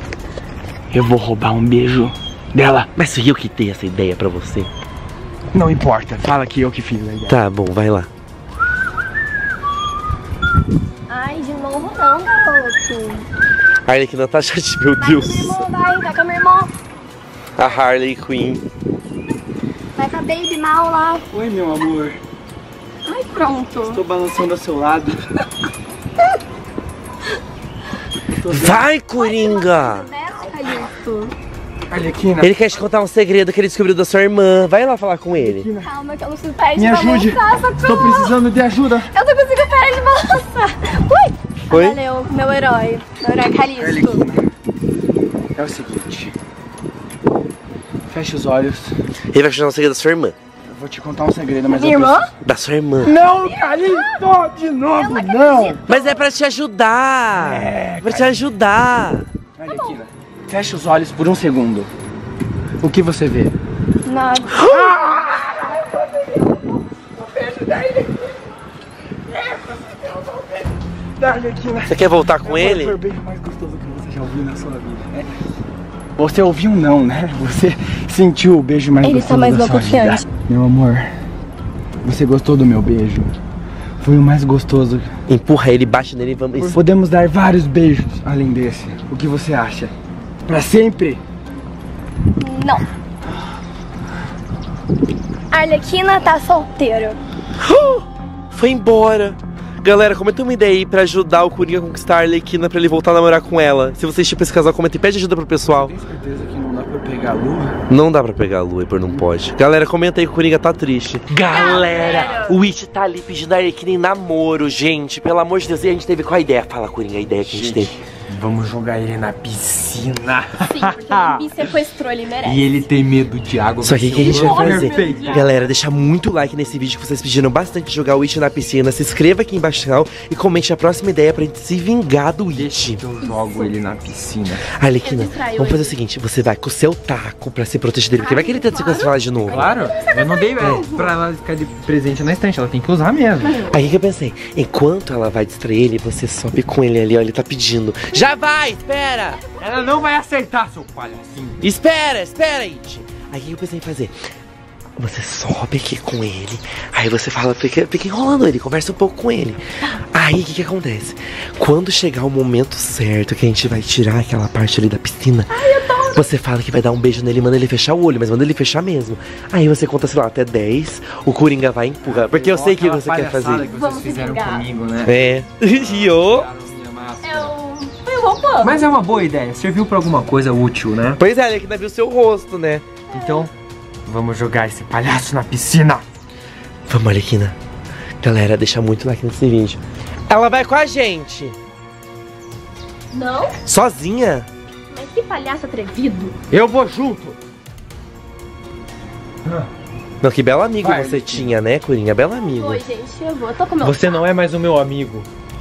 Eu vou roubar um beijo dela. Mas fui eu que dei essa ideia pra você. Não importa, fala que eu que fiz a ideia. Tá bom, vai lá. Ai, de novo não, garoto. A Arlequina tá chateada, meu Vai com a Deus. minha irmã, vai com a minha irmã. A Harley Quinn. Vai com a baby mal lá. Oi, meu amor. Ai, pronto. Tô balançando ao seu lado. Vai, Coringa! Desce, Calixto. Arlequina, Ele quer te contar um segredo que ele descobriu da sua irmã. Vai lá falar com ele. Calma que eu não preciso parar de me ajude. balançar, Estou socorro. precisando de ajuda. Eu não consigo parar de balançar. Ui. Oi? Valeu, meu herói Calixto. Arlequina, é o seguinte. Fecha os olhos. Ele vai achar o segredo da sua irmã. Eu vou te contar um segredo, mas Minha eu irmã? Da sua irmã. Não, Calixto, de novo, não. Mas é pra te ajudar. É pra te ajudar. Arlequina, fecha os olhos por um segundo. O que você vê? Nada. Da Arlequina. Você quer voltar com ele? Foi o beijo mais gostoso que você já ouviu na sua vida. Você ouviu não, né? Você sentiu o beijo mais Ele gostoso tá mais da louco sua que vida. antes. Meu amor, você gostou do meu beijo? Foi o mais gostoso. Empurra ele, bate nele e vamos. Podemos dar vários beijos além desse. O que você acha? Pra sempre? Não. Arlequina tá solteira. Foi embora. Galera, comenta uma ideia aí pra ajudar o Coringa a conquistar a Arlequina pra ele voltar a namorar com ela. Se vocês tipo esse casal, comenta e pede ajuda pro pessoal. Tem certeza que não dá pra pegar a lua? Não dá pra pegar a lua, por não pode. Galera, comenta aí que o Coringa tá triste. Galera, o It tá ali pedindo a Arlequina em namoro, gente. Pelo amor de Deus, e a gente teve qual a ideia? Fala, Coringa, a ideia que a gente teve. Vamos jogar ele na piscina. Sim, porque ele me sequestrou, ele merece. E ele tem medo de água. Só que o que a gente vai fazer? Perfeito. Galera, deixa muito like nesse vídeo que vocês pediram bastante jogar o It na piscina. Se inscreva aqui embaixo e comente a próxima ideia pra gente se vingar do It. Eu jogo ele na piscina. Arlequina, Eu distraio vamos fazer ele. o seguinte, você vai com o seu taco pra se proteger dele, porque vai que ele tenta se sequestrar de novo. Claro, eu não dei pra ela ficar de presente na estante, ela tem que usar mesmo. Aí o que eu pensei? Enquanto ela vai distrair ele, você sobe com ele ali, ó, ele tá pedindo. Já vai, espera! Ela não vai acertar, seu palhacinho. Espera, It! Aí o que eu pensei em fazer? Você sobe aqui com ele, aí você fala, fica enrolando ele, conversa um pouco com ele. Aí o que acontece? Quando chegar o momento certo que a gente vai tirar aquela parte ali da piscina, você fala que vai dar um beijo nele e manda ele fechar o olho, mas manda ele fechar mesmo. Aí você conta, sei lá, até 10, o Coringa vai empurrar, porque eu sei o que você quer fazer. Que Vamos vocês fizeram se vingar. comigo, né? É. E ô. Foi um bom plano. Mas é uma boa ideia, serviu pra alguma coisa útil, né? Pois é, ele que ainda viu o seu rosto, né? Então, vamos jogar esse palhaço na piscina. Vamos, Arlequina. Galera, deixa muito like nesse vídeo. Ela vai com a gente. Não? Sozinha? Mas que palhaço atrevido. Eu vou junto. Não, que belo amigo Vai, você Arlequina. tinha, né, Coringa? Belo amigo. Oi, gente, eu vou. Tô com meu... Você não é mais o meu amigo.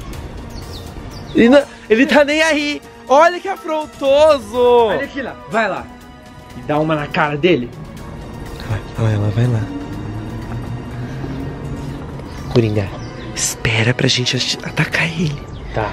Ele tá nem aí. Olha que afrontoso. Arlequina, vai lá. E dá uma na cara dele. Ela vai lá. Coringa, espera pra gente atacar ele. Tá.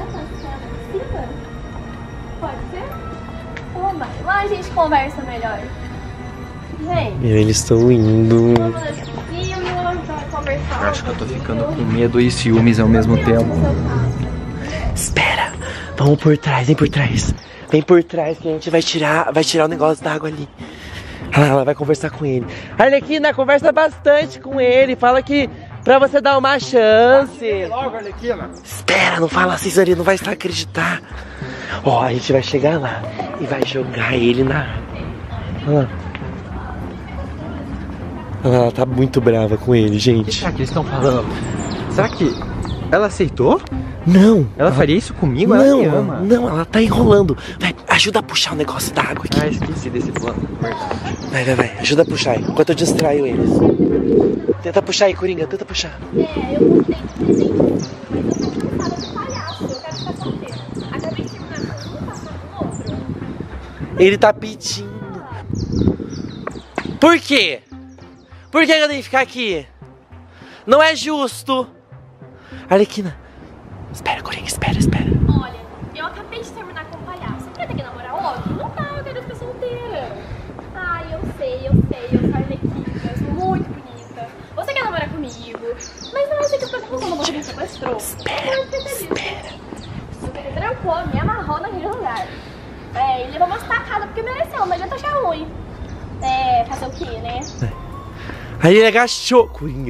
Pode ser? Então vai. Lá a gente conversa melhor. Gente, Eles estão indo. vamos nesse cima, vai conversar. Eu acho que eu tô ficando com medo e ciúmes ao mesmo tempo. Espera. Vamos por trás, vem por trás. Vem por trás que a gente vai tirar o negócio da água ali. Ela vai conversar com ele. Arlequina, conversa bastante com ele. Fala que pra você dar uma chance. Logo, Arlequina. Espera, não fala assim, senão ele não vai estar acreditar. Ó, a gente vai chegar lá e vai jogar ele na água. Ela tá muito brava com ele, O que gente. será que eles estão falando? Será que ela aceitou? Não. Ela faria isso comigo? Ela me ama. Não, ela tá enrolando. Vai, ajuda a puxar o negócio da água aqui. Ah, esqueci desse plano. Vai. Ajuda a puxar aí, enquanto eu distraio eles. Tenta puxar aí, Coringa, tenta puxar. Eu gostei de presente, mas eu tô cansada de palhaço. Eu quero ficar solteira. Acabei de terminar com um, passar com outro. Ele tá pedindo. Por quê? Por que eu tenho que ficar aqui? Não é justo. Arlequina. Espera, Coringa, espera. Olha, eu acabei de terminar com um palhaço. Você quer ter que namorar outro? Não tá, eu quero ficar solteira. Ai, eu sei, eu sou Arlequina, eu sou muito bonita. Você quer namorar comigo? Mas não é assim que as coisas funcionam, você me sequestrou. Espera. Você trancou, me amarrou naquele lugar. Ele levou umas tacadas porque mereceu, não adianta achar ruim. Fazer o quê, né? Aí ele agachou. Coringa.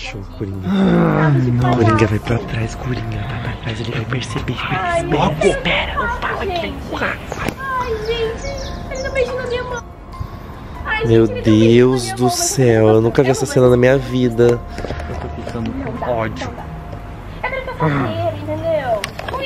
Coringa vai pra trás, ele vai perceber. Espera, não fala que vem. Ai, gente, ele tá beijando a minha mão. Ai, Meu gente, ele tá beijando a Deus minha do mão, céu, eu nunca vi essa cena na minha vida. Eu tô ficando Não com dá, ódio. não dá. Eu quero ficar solteira, entendeu?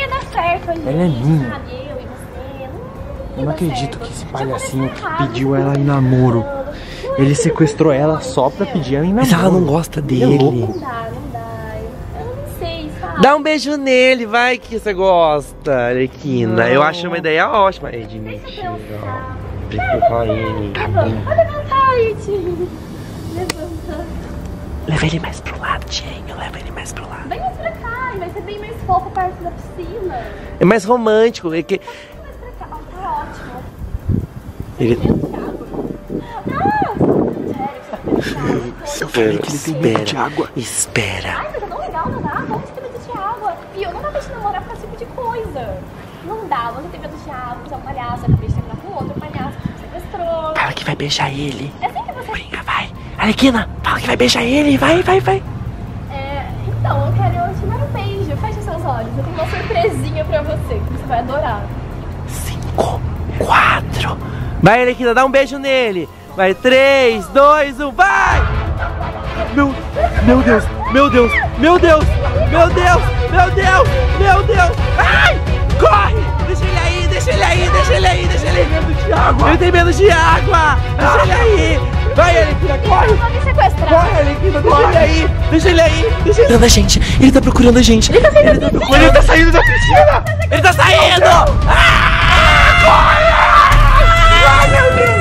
gente, Ela é minha. sabe? Eu e você. Eu não acredito certo. que esse Já palhacinho começa que errado, pediu já ela em começa namoro. errado. Ele sequestrou ela só pra pedir ela em namoro. Mas ela não gosta Ele é dele. louco. Não dá. Eu não sei, sabe? Dá um beijo nele, vai que você gosta, Arlequina. Não. Eu acho uma ideia ótima. É de Deixa mentira. eu pensar. Preocupar ele. Pode levantar, gente. Levanta. Leva ele mais pro lado, Diego. Leva ele mais pro lado. Vem mais pra cá, vai ser bem mais fofo perto da piscina. É mais romântico. É que... Mais pra cá, ó, tá ótimo. Ele... Dentro de água. Ah, sério, Espera, falei que ele tem medo de água. Espera. Ai, mas é tão legal nadar. Vamos ter medo de água. Viu? Não dá pra te namorar com esse tipo de coisa. Não dá, você tem medo de água, você é um palhaço, acabei de terminar com outro palhaço que te sequestrou. Fala que vai beijar ele. É assim que você... Coringa, vai. Arlequina, fala que vai beijar ele. Vai. Então, eu quero te dar um beijo. Feche seus olhos. Eu tenho uma surpresinha pra você, que você vai adorar. 5, 4. Vai, Arlequina, dá um beijo nele. Vai, 3, 2, 1, vai! Meu Deus! Ai! Corre! Deixa ele aí! Ele tem medo de água! Deixa ele aí! Vai, Arlequina, corre! Vai me sequestrar. Corre, Arlequina, deixa ele aí! Procurando a gente! Ele tá procurando a gente! Ele tá saindo da piscina! Ele tá saindo! Ah! Corre! Ai, meu Deus!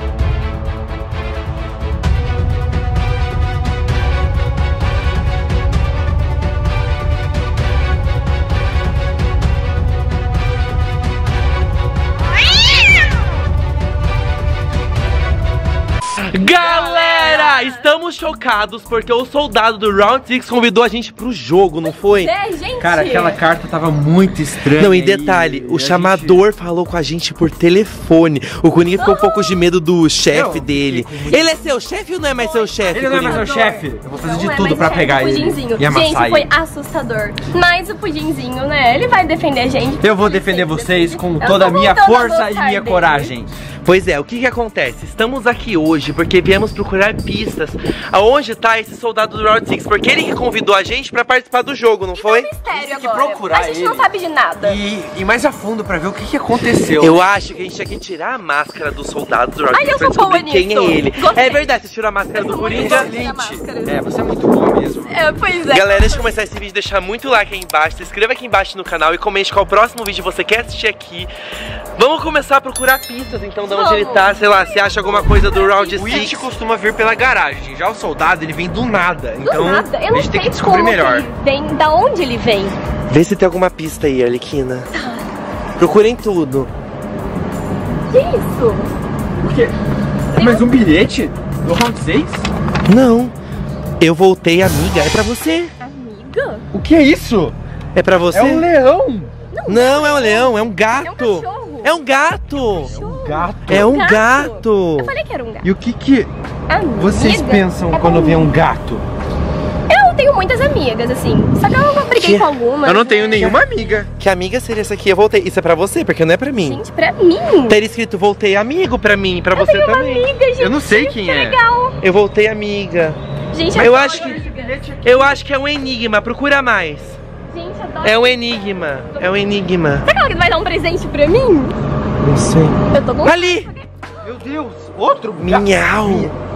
Galera, estamos chocados porque o soldado do Round 6 convidou a gente pro jogo, não foi? É, gente. Cara, aquela carta tava muito estranha. Não, e detalhe, o chamador falou com a gente por telefone. O Coringa ficou um pouco de medo do chefe Não, dele. Ele é seu chefe ou não é mais seu chefe? Ele não é mais Coringa? meu chefe. Eu vou fazer de Não é tudo mais pra chefe, pegar ele Pudinzinho. e amassar Gente, foi ele. assustador. Mas o Pudinzinho, né? Ele vai defender a gente. Eu vou Ele defender sempre vocês defende. com Eu toda a tô minha voltando a força e gostar minha dele. coragem. Pois é, o que acontece? Estamos aqui hoje porque viemos procurar pistas aonde tá esse soldado do Round 6, porque ele que convidou a gente pra participar do jogo, não foi? Mistério Tem que agora. procurar A gente ele. não sabe de nada. E mais a fundo pra ver o que aconteceu. Eu acho que a gente tinha que tirar a máscara do soldado do Round Ai, 6 eu pra sou boa descobrir quem é nisso. ele. Gostei. É verdade, você tirou a máscara do Eu sou muito Coringa. boa nisso. Máscara. É, você é muito boa mesmo. É, pois é. Galera, antes de começar esse vídeo, deixar muito like aí embaixo, se inscreva aqui embaixo no canal e comente qual o próximo vídeo você quer assistir aqui. Vamos começar a procurar pistas, então, de onde ele tá, sei lá, se acha alguma coisa do Round O It 6. costuma vir pela garagem, já o soldado ele vem do nada. Do Então nada. Eu a não gente tem que sei descobrir como melhor. que ele vem, da onde ele vem. Vê se tem alguma pista aí, Arlequina. Procurem tudo. Que isso? O quê? Mas um bilhete do Round 6? Não. Eu voltei, amiga. É pra você. Amiga? O que é isso? É pra você? É um leão! Não, é um leão, é um É um gato. cachorro. É um gato. Gato. É um gato. gato. Eu falei que era um gato. E o que Amiga? vocês pensam É quando bom. vê um gato? Eu tenho muitas amigas, assim. Só que eu não briguei Que? com algumas. Eu não tenho né? nenhuma amiga. Que amiga seria essa aqui? Eu voltei. Isso é pra você, porque não é pra mim. Gente, pra mim. Teria escrito voltei amigo pra mim, pra você Tenho uma também. amiga, gente. Eu não sei quem que é. legal. Eu voltei amiga. Gente, Mas eu adoro acho que- esse bilhete. Eu acho que é um enigma, procura mais. Gente, adoro. É um enigma, é um enigma. Será que ela vai dar um presente pra mim? Não sei. Eu tô com Ali! Meu Deus, outro Minhau!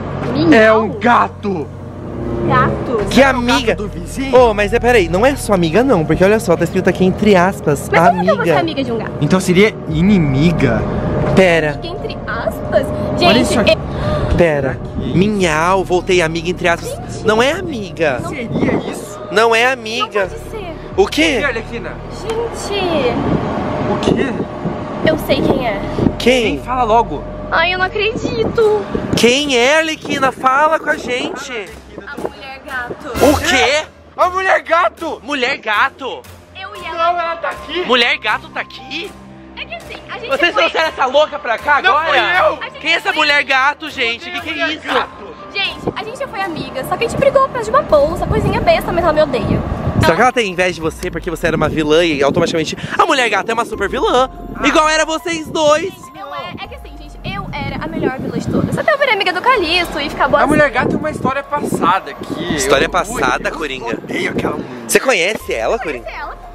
É um gato. gato. Que amiga! Gato do vizinho. Oh, mas peraí, não é sua amiga não, porque olha só, tá escrito aqui entre aspas, Mas como que eu vou ser amiga. amiga de um gato? Então seria inimiga. Pera, Que entre aspas? Olha Gente, isso aqui. pera. Que Minhau, voltei amiga entre aspas. Não é amiga. seria isso? Não é não amiga. pode ser. O quê? Arlequina. Gente, O quê? eu sei quem é. Quem? Fala logo. Ai, eu não acredito. Quem é, Arlequina? Fala com a gente. A mulher gato. O quê? A mulher gato. Mulher gato? Eu e Não, ela. ela tá aqui. Mulher gato tá aqui? É que assim, a gente Vocês foi... trouxeram essa louca pra cá Não agora? fui eu. A gente Quem é essa foi- mulher gato, gente? Que é Mulher isso? gato. Gente, a gente já foi amiga, só que a gente brigou por causa de uma bolsa, coisinha besta, mas ela me odeia. Será que ela tem inveja de você porque você era uma vilã e automaticamente a mulher gata é uma super vilã? Igual era vocês dois. É que assim, gente, eu era a melhor vilã de todas. Até eu virei amiga do Calixto e ficar boa. A mulher gato tem uma história passada aqui. História Eu- passada, eu Coringa? odeio aquela mulher. Você conhece ela, Coringa? Ela.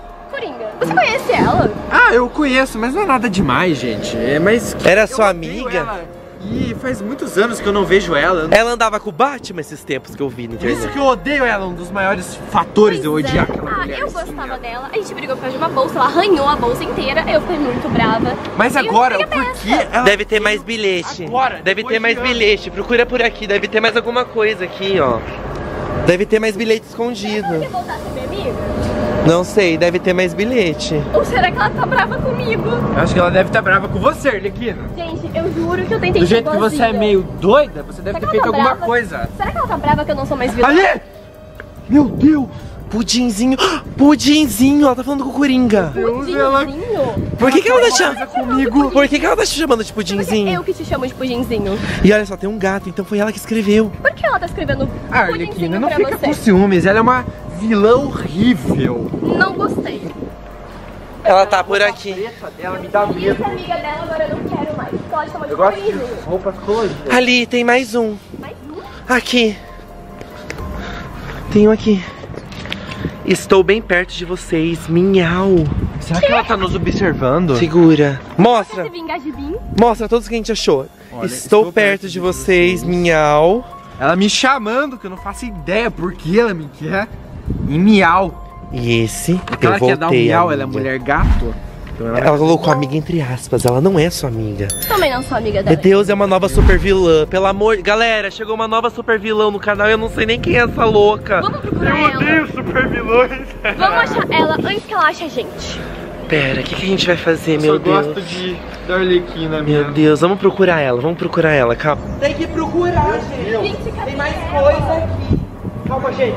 Coringa? Você conhece ela? Ah, eu conheço, mas não é nada demais, gente. Mas Era eu sua odeio amiga? ela. E faz muitos anos que eu não vejo ela. Ela andava com o Batman esses tempos que eu vi na Por isso internet. que eu odeio ela, um dos maiores fatores de eu Pois odiar é. aquela mulher. Eu gostava dela, a gente brigou por causa de uma bolsa, ela arranhou a bolsa inteira, eu fiquei muito brava. Mas E agora, eu o fiquei porquê besta. ela... Deve ter mais bilhete. Agora, Deve depois ter mais de anos. bilhete. Procura por aqui, deve ter mais alguma coisa aqui, ó. Deve ter mais bilhete escondido. Ela quer voltar a ser minha amiga? Não sei, deve ter mais bilhete. Ou será que ela tá brava comigo? Eu acho que ela deve estar brava com você, Arlequina. Gente, eu juro que eu tentei Do ser jeito que você é boazinha. meio doida, você deve Será ter que feito ela tá alguma brava? coisa. Será que ela tá brava que eu não sou mais vilã? Ali! Meu Deus! Pudinzinho. Pudinzinho, ela tá falando com o Coringa. ela... Pudinzinho? Por que ela tá Coisa chamando comigo. Por que ela tá te chamando de Porque pudinzinho? eu que te chamo de pudinzinho. E olha só, tem um gato, então foi ela que escreveu. Por que ela tá escrevendo Ah, pudinzinho Arlequina, não pra fica você? com ciúmes. Ela é uma vilã horrível. Não gostei. Ela tá por aqui. Ela me dá E essa amiga dela agora eu não quero mais. Porque ela chama de Eu gosto de pudinzinho. roupas coloridas. Ali, tem mais um. Mais um? Aqui. Tem um aqui. Estou bem perto de vocês, minhau. Será que ela tá nos observando? Segura. Mostra. Se vingar de mim? Mostra todos que a gente achou. Olha, estou perto de vocês, minhau. Ela me chamando, que eu não faço ideia por que ela me quer. Em miau. E esse, Porque eu ela quer dar um voltei, miau, ela é amiga. mulher gato. Então Ela colocou amiga entre aspas, ela não é sua amiga. Também não sou amiga Meu dela. Deus, é uma nova super vilã. Pelo amor... Galera, chegou uma nova super vilã no canal e eu não sei nem quem é essa louca. Vamos procurar ela. super vilões. Vamos achar ela antes que ela ache a gente. Pera, o que a gente vai fazer, meu Eu Deus? gosto da Arlequina Meu mesmo. Deus, vamos procurar ela, calma. Tem que procurar, gente. Gente, cadê Tem mais ela? coisa aqui. Calma, gente.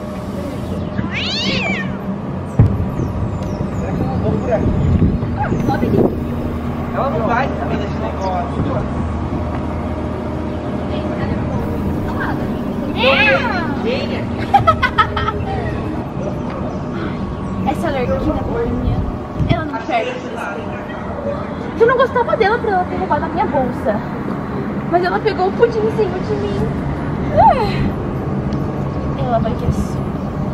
Vamos por aqui. Sobe aqui. Ela não vai saber desse negócio. Quem é? Essa alerquina minha, ela não perde. Eu não gostava dela pra ela ter roubado a minha bolsa. Mas ela pegou o pudinzinho de mim. Ela vai ter sua.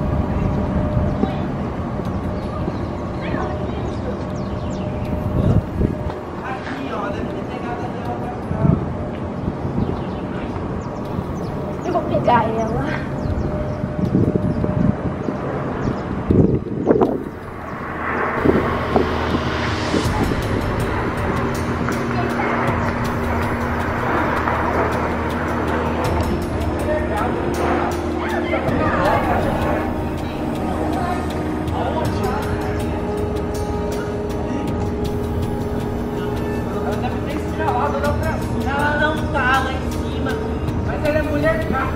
Eu vou pegar ela. Ela não tá lá em cima, mas ela é mulher gato.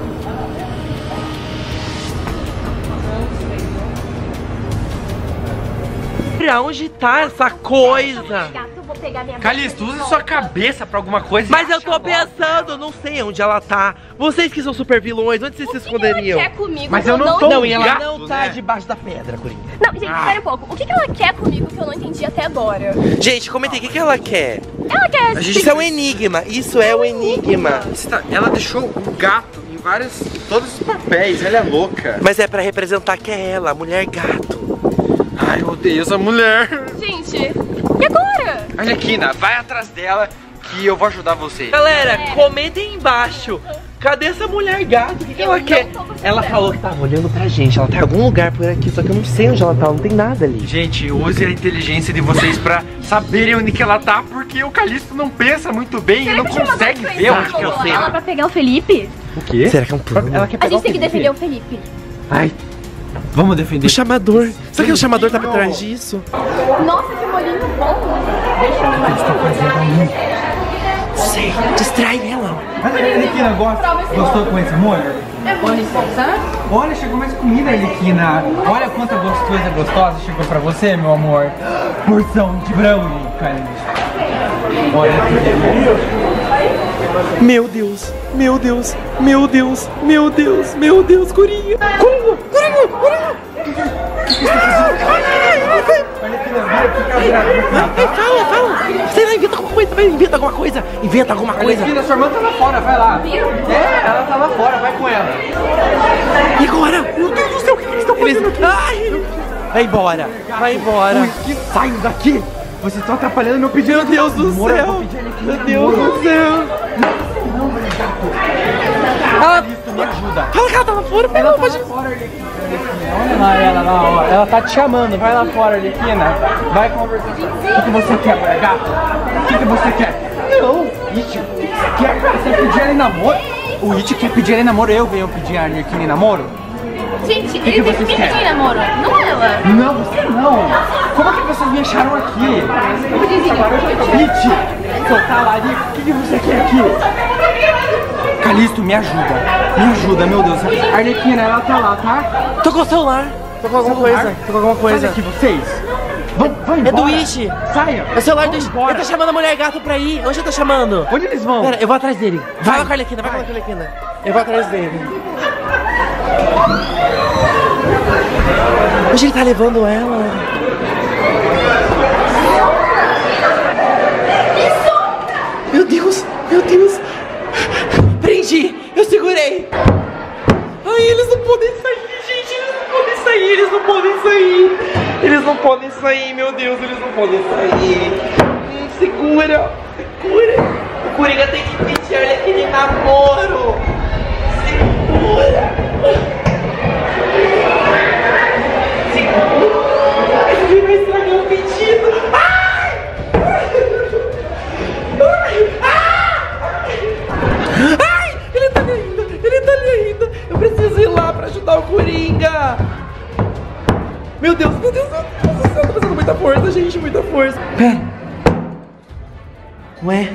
Onde tá essa coisa? Gato, eu vou pegar minha Calisto, bolsa usa de sua volta. cabeça pra alguma coisa. Mas eu tô pensando, não sei onde ela tá. Vocês que são super vilões, onde vocês se O que esconderiam? ela quer comigo? Mas que eu não tô Não, e ela gato, não tá né? debaixo da pedra, Coringa. Não, gente, espera um pouco. O que ela quer comigo que eu não entendi até agora? Gente, comentei, o que ela quer? Ela quer... Isso é um enigma, isso é um enigma. Ela deixou o gato em todos os papéis, ela é louca. Mas é pra representar que é ela, a mulher gato. Ai, eu odeio essa mulher. Gente, e agora? Arlequina, vai atrás dela que eu vou ajudar você. Galera, comentem aí embaixo. Cadê essa mulher gato? O que Eu ela não quer? tô gostando Ela dela. falou que tava olhando pra gente. Ela tá em algum lugar por aqui, só que eu não sei onde ela tá, não tem nada ali. Gente, use a inteligência de vocês pra saberem onde que ela tá, porque o Calisto não pensa muito bem e não consegue ver onde que eu sei. Ela pra pegar o Felipe? O quê? Será que é um plano? Ela quer A pegar gente o tem que Felipe? defender o Felipe. Ai, vamos defender. O chamador. Será que o chamador tá por trás disso? Nossa, que molhinho bom. Deixa eu me imaginar. Sei, distrai ela. Arlequina, gostou com esse molho? É muito bom, tá? Olha, chegou mais comida, Arlequina. Olha quanta coisa gostosa chegou pra você, meu amor. Porção de brownie, Calisto. Olha que delícia. Meu Deus, meu Deus, meu Deus, meu Deus, meu Deus, Coringa. Coringa, Coringa, Coringa. Arlequina, vira, fica brava. Fala. Sei lá, inventa alguma coisa, vai, inventa alguma coisa. Inventa alguma coisa. Arlequina, sua irmã tá lá fora, vai lá. É, ela tá lá fora, vai com ela. E agora? Meu Deus do céu, o que eles estão fazendo aqui? Ai, Vai embora, vai embora. Ui, que saio daqui! Vocês estão atrapalhando meu pedido. Meu Deus do céu. Meu Deus do céu. Isso, me ajuda. Fala que ela tá lá fora, Ela tá lá fora, Arlequina. Olha lá ela lá, ó. Ela tá te chamando. Vai lá fora, Arlequina. Vai conversar. O que você quer, mulher gata? O que você quer? Não, It, o que você quer? Você quer pedir ela em namoro? O It quer pedir ela em namoro. Eu venho pedir a Arlequina em namoro? Gente, que ele vocês tem querem? que namoro, não ela. Não, você não. Como que vocês me acharam aqui? It, seu talarico, o que você quer aqui? Calisto, me ajuda, meu Deus. A Arlequina, ela tá lá, tá? Tô com o celular. Tô com alguma coisa. Tô com alguma Sai coisa. daqui, vocês. Vai É embora. do Ishi. Saia. É o celular do Vamos Ishi. embora. Ele tá chamando a mulher gata pra ir. Onde ele tá chamando? Onde eles vão? Pera, eu vou atrás dele. Vai lá com a Arlequina, vai Vai. lá com a Arlequina. Eu vou atrás dele. Onde ele tá levando ela? Meu Deus, meu Deus. Prendi, eu segurei. Ai, eles não podem sair, gente. Eles não podem sair, eles não podem sair. Eles não podem sair, meu Deus, eles não podem sair. Segura, segura. O Coringa tem que pedir a Arlequina em namoro. Segura. Ele vai estragar o pedido. Ai! Ai! Ele tá ali ainda! Ele tá ali ainda! Eu preciso ir lá pra ajudar o Coringa! Meu Deus, meu Deus, meu Deus do céu! Tô fazendo muita força, gente, muita força! Pera! Ué?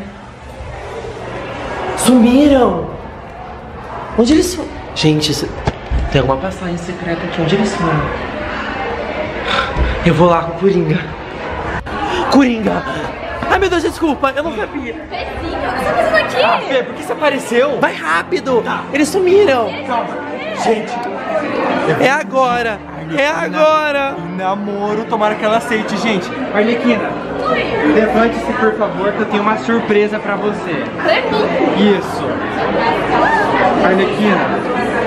Sumiram! Onde eles foram? Gente, tem alguma passagem secreta aqui. Onde eles foram? Eu vou lá com o Coringa. Coringa! Ai, meu Deus, desculpa, eu não sabia. Pezinho, o que você tá fazendo aqui? Fê, por que você apareceu? Vai rápido! Eles sumiram! Gente, É agora! É agora! namoro, tomara que ela aceite, gente. Arlequina, levante-se, por favor, que eu tenho uma surpresa pra você. Pra mim. Isso. Arlequina,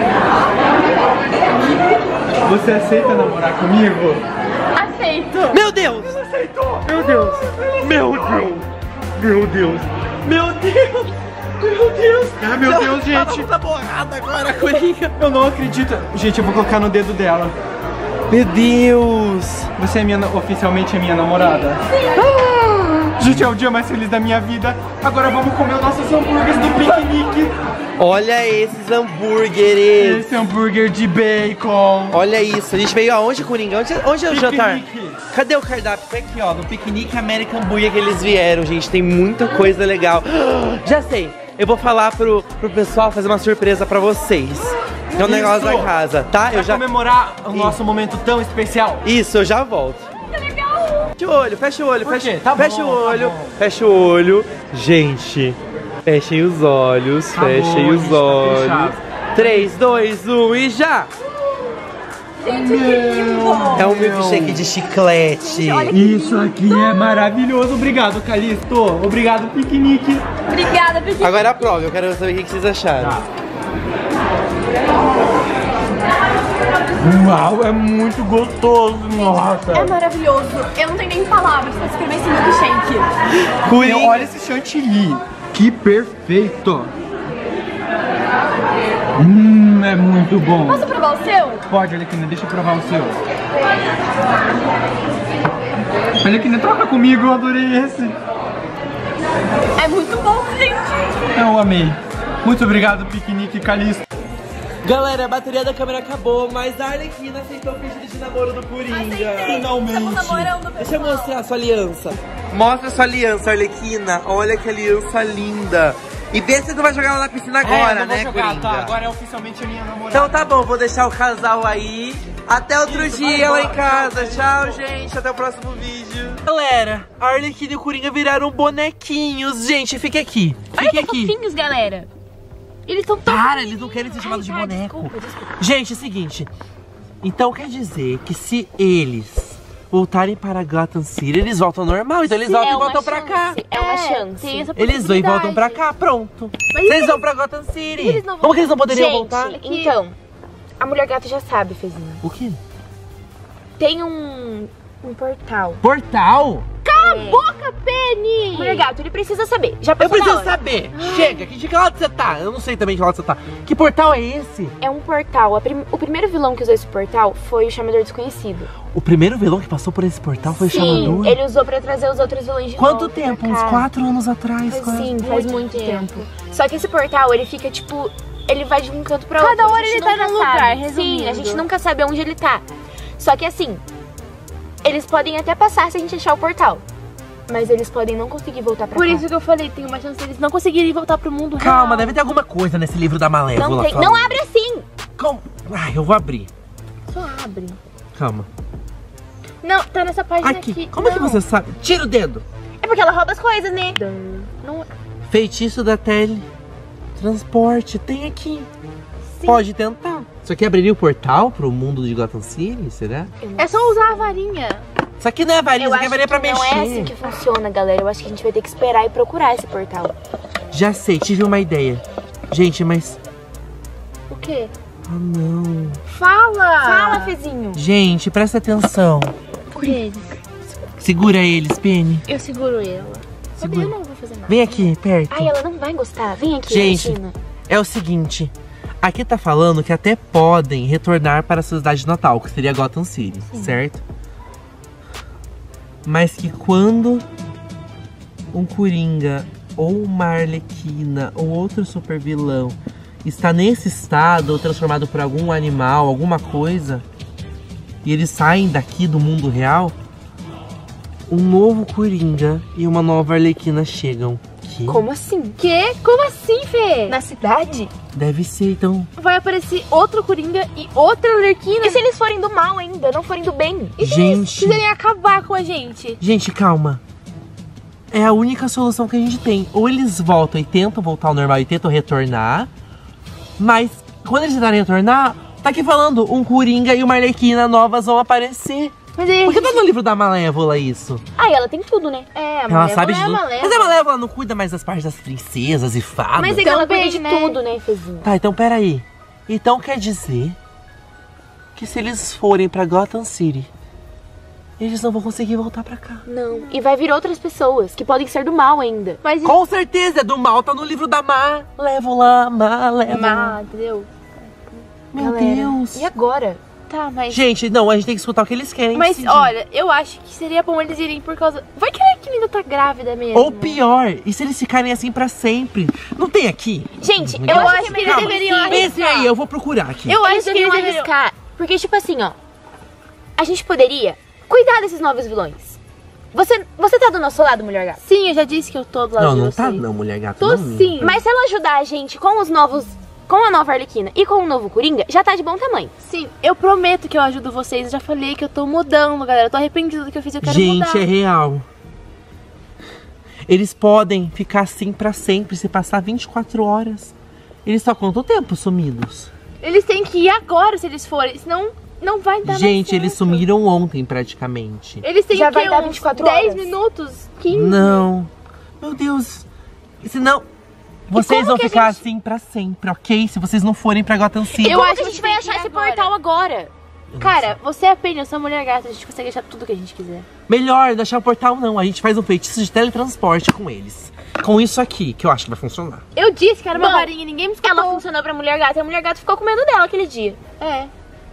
você aceita namorar comigo? Aceito. Meu Deus! Aceitou! Meu Deus! Meu Deus! Meu Deus! Meu Deus! Meu Deus! Ah, meu Deus, gente! Tá borrada agora, Coringa! Eu não acredito. Gente, eu vou colocar no dedo dela. Meu Deus! Você é oficialmente é minha namorada? Gente, é o dia mais feliz da minha vida. Agora vamos comer os nossos hambúrgueres do piquenique. Olha esses hambúrgueres! Esse hambúrguer de bacon. Olha isso, a gente veio aonde, Coringa? Onde é o jantar? Piquenique. Cadê o cardápio? Tá aqui, ó, no Piquenique American Burger que eles vieram, gente. Tem muita coisa legal. Já sei, eu vou falar pro pessoal fazer uma surpresa pra vocês. É um negócio da casa, tá? Pra comemorar o nosso momento tão especial. Isso, eu já volto. Fecha o olho, fecha o olho, Por fecha, quê? Tá fecha bom, o olho, tá bom. fecha o olho. Gente, fechem os olhos, Tá fechem bom, os gente, tá olhos. fechado. 3, 2, 1 e já! É um milkshake de chiclete. Isso aqui é maravilhoso. Obrigado, Calisto. Obrigado, piquenique. Obrigada, Piquenique. Agora a prova, eu quero saber o que vocês acharam. Tá. Uau, é muito gostoso, nossa. É maravilhoso. Eu não tenho nem palavras pra descrever esse milkshake. Coringa. Meu, olha esse chantilly. Que perfeito. É muito bom. Posso provar o seu? Pode, Arlequina, deixa eu provar o seu. Arlequina, troca comigo, eu adorei esse. É muito bom, gente. Eu amei. Muito obrigado, piquenique Calisto. Galera, a bateria da câmera acabou, mas a Arlequina aceitou o pedido de namoro do Coringa. Aceitei. Finalmente. Estamos namorando, Deixa eu pessoal. mostrar a sua aliança. Mostra a sua aliança, Arlequina. Olha que aliança linda. E vê se tu vai jogar ela na piscina agora, não vou né, jogar, Coringa? tá? Agora é oficialmente a minha namorada. Então tá bom, vou deixar o casal aí. Até outro dia lá em casa. Tchau, gente. Até o próximo vídeo. Galera, a Arlequina e o Coringa viraram bonequinhos. Gente, fique aqui. Olha Fique que aqui. fofinhos, galera. Eles estão tão... Para, eles não querem ser chamados de Ai, boneco. desculpa. Gente, é o seguinte. Então quer dizer que se eles voltarem para Gotham City, eles voltam ao normal. Então eles voltam e voltam pra cá. É uma chance. Tem essa Eles vão e voltam pra possibilidade. cá, pronto. Mas Vocês vão pra Gotham City. eles não vão- Como que eles não poderiam Gente, voltar? então, a mulher gata já sabe, Fezinho. O quê? tem um portal. Portal? Cala a boca, Penny! Mulher gato, ele precisa saber. Já Eu passou da preciso hora. saber. Chega, de que lado você tá? Eu não sei também de que lado você tá. Que portal é esse? É um portal. O primeiro vilão que usou esse portal foi o Chamador Desconhecido. O primeiro vilão que passou por esse portal foi o Chamador? Ele usou pra trazer os outros vilões de Quanto volta tempo? pra Uns cá. 4 anos atrás? Sim, faz muito tempo. Só que esse portal, ele fica tipo... Ele vai de um canto pra outro. Cada hora A gente ele tá nunca num lugar, sabe. resumindo. Sim, a gente nunca sabe onde ele tá. Só que assim, eles podem até passar se a gente achar o portal. Mas eles podem não conseguir voltar pra cá. Por isso que eu falei, tem uma chance deles não conseguirem voltar pro mundo Calma, real. deve ter alguma coisa nesse livro da Malévola. Não tem. falando. Não abre assim! Como? Ai, eu vou abrir. Só abre. Calma. Não, tá nessa página Aqui. aqui. Como é que Não. você sabe? Tira o dedo. É porque ela rouba as coisas, né? Não... Feitiço da teletransporte. Tem aqui. Pode tentar. Isso aqui abriria o portal pro mundo de Gotham City, será? É só usar a varinha. Isso aqui não é varinha, isso aqui é varinha pra não é mexer. assim que funciona, galera. Eu acho que a gente vai ter que esperar e procurar esse portal. Já sei, tive uma ideia. Gente, mas... O quê? Ah, não. Fala! Fala, Fezinho. Gente, presta atenção. Por eles. Segura eles, Penny. Eu seguro ela. Segura. Eu não vou fazer nada. Vem aqui, perto. Ai, ela não vai gostar. Vem aqui, Gente, Regina. é o seguinte. Aqui tá falando que até podem retornar para a sua cidade natal, que seria Gotham City, certo? Mas que quando um Coringa ou uma Arlequina ou outro super vilão está nesse estado ou transformado por algum animal, alguma coisa, e eles saem daqui do mundo real, um novo Coringa e uma nova Arlequina chegam. Que? Como assim? Quê? Como assim, Fê? Na cidade? Deve ser, então. Vai aparecer outro Coringa e outra Arlequina. E se eles forem do mal ainda, não forem do bem? E se eles Gente. quiserem acabar com a gente? Gente, calma. É a única solução que a gente tem. Ou eles voltam e tentam voltar ao normal e tentam retornar. Mas quando eles tentarem retornar, tá aqui falando, um Coringa e uma Arlequina novas vão aparecer. Mas aí... Por que tá no livro da Malévola isso? Ah, ela tem tudo, né? É, a Ela sabe de tudo. Malévola. Mas a Malévola não cuida mais das partes das princesas e fadas. Mas é que ela Também, cuida de né? tudo, né, Fezinho? Tá, então peraí. Então quer dizer que se eles forem pra Gotham City, eles não vão conseguir voltar pra cá. Não. E vai vir outras pessoas, que podem ser do mal ainda. Mas Com certeza é do mal, tá no livro da Malévola, Malévola. Deus. Meu Galera, Deus. E agora? Tá, mas... Gente, não, a gente tem que escutar o que eles querem. Mas, decidir. olha, eu acho que seria bom eles irem por causa... Vai que a Arlequina ainda tá grávida mesmo. Ou pior, e se eles ficarem assim pra sempre? Não tem aqui? Gente, eu Calma, acho que eles calma. deveriam Pense aí, eu vou procurar aqui. Eu Eles acho que deveriam eles deveriam... arriscar. Porque, tipo assim, ó. A gente poderia cuidar desses novos vilões. Você tá do nosso lado, mulher gata? Sim, eu já disse que eu tô do lado Não, de não vocês. tá não, mulher gata. Tô não, sim. Mas se ela ajudar a gente com os novos... Com a nova Arlequina e com o novo Coringa, já tá de bom tamanho. Sim, eu prometo que eu ajudo vocês. Eu já falei que eu tô mudando, galera. Eu tô arrependida do que eu fiz, eu quero Gente, mudar. é real. Eles podem ficar assim pra sempre, se passar 24 horas. Eles só quanto tempo sumidos? Eles têm que ir agora se eles forem, senão não vai dar mais Gente, certo. eles sumiram ontem praticamente. Eles têm Já que vai dar uns 24 10 horas. minutos, 15. Não. Meu Deus. Senão, vocês como vão que a ficar gente- assim pra sempre, ok? Se vocês não forem pra Gotham City. Eu Como acho que a que gente vai tem que achar ir esse agora. portal agora? Cara, você é a Penny, eu sou a mulher gata. A gente consegue achar tudo que a gente quiser. Melhor deixar o portal não. A gente faz um feitiço de teletransporte com eles. Com isso aqui, que eu acho que vai funcionar. Eu disse que era uma Bom, varinha, ninguém me escutou. Ela funcionou pra mulher gata e a mulher gata ficou com medo dela aquele dia. É.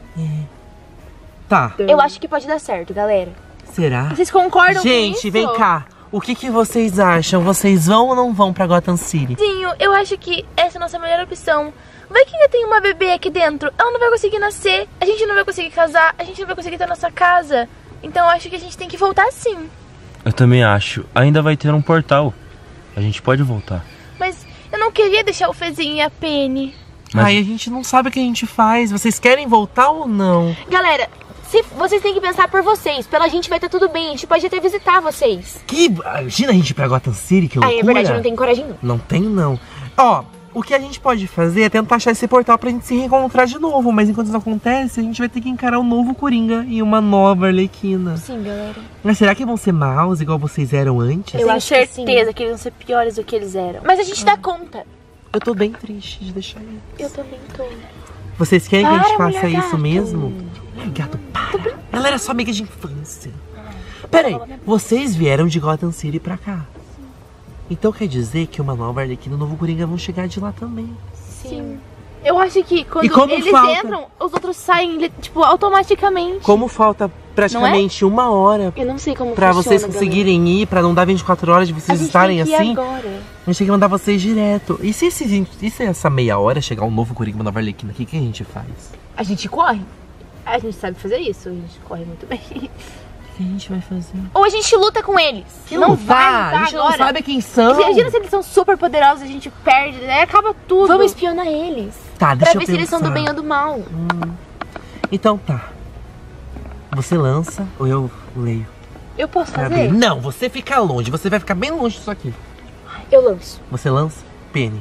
Tá. Eu acho que pode dar certo, galera. Será? Vocês concordam com isso? Gente, vem cá. O que vocês acham? Vocês vão ou não vão pra Gotham City? Zinho, eu acho que essa é a nossa melhor opção. Vai que ainda tem uma bebê aqui dentro. Ela não vai conseguir nascer. A gente não vai conseguir casar. A gente não vai conseguir ter nossa casa. Então eu acho que a gente tem que voltar sim. Eu também acho. Ainda vai ter um portal. A gente pode voltar. Mas eu não queria deixar o Fezinho e a Penny. Mas- Ai, a gente não sabe o que a gente faz. Vocês querem voltar ou não? Galera, se vocês têm que pensar por vocês. Pela gente vai estar tudo bem. A gente pode até visitar vocês. Que... Imagina a gente ir pra Gotham City, que loucura. Aí, é verdade, eu não tenho coragem não. Não tem, não. Ó, o que a gente pode fazer é tentar achar esse portal pra gente se reencontrar de novo. Mas enquanto isso acontece, a gente vai ter que encarar um novo Coringa e uma nova Arlequina. Sim, galera. Mas será que vão ser maus, igual vocês eram antes? Eu tenho tenho certeza certeza que eles vão ser piores do que eles eram. Mas a gente dá conta. Eu tô bem triste de deixar ele. Eu também tô. Vocês querem que a gente Para, faça mulher isso gato. mesmo? Gato, para. Ela era sua amiga de infância. Peraí, vocês vieram de Gotham City pra cá. Então quer dizer que uma nova Arlequina e o novo Coringa vão chegar de lá também. Sim. Eu acho que quando eles entram, os outros saem, tipo, automaticamente. Como falta praticamente uma hora Eu não sei como pra funciona, vocês conseguirem ir, pra não dar 24 horas de vocês estarem assim, agora. a gente tem que mandar vocês direto. E se essa meia hora chegar um novo Coringa, uma nova Arlequina, o que a gente faz? A gente corre. A gente sabe fazer isso, a gente corre muito bem. O que a gente vai fazer? Ou a gente luta com eles. Não vai, a gente não sabe quem são. Imagina se eles são super poderosos, a gente perde, aí acaba tudo. Vamos espionar eles. Tá, deixa eu ver se eles são do bem ou do mal. Então tá. Você lança ou eu leio? Eu posso Pra fazer? abrir. Não, você fica longe, você vai ficar bem longe disso aqui. Eu lanço. Você lança? Penny.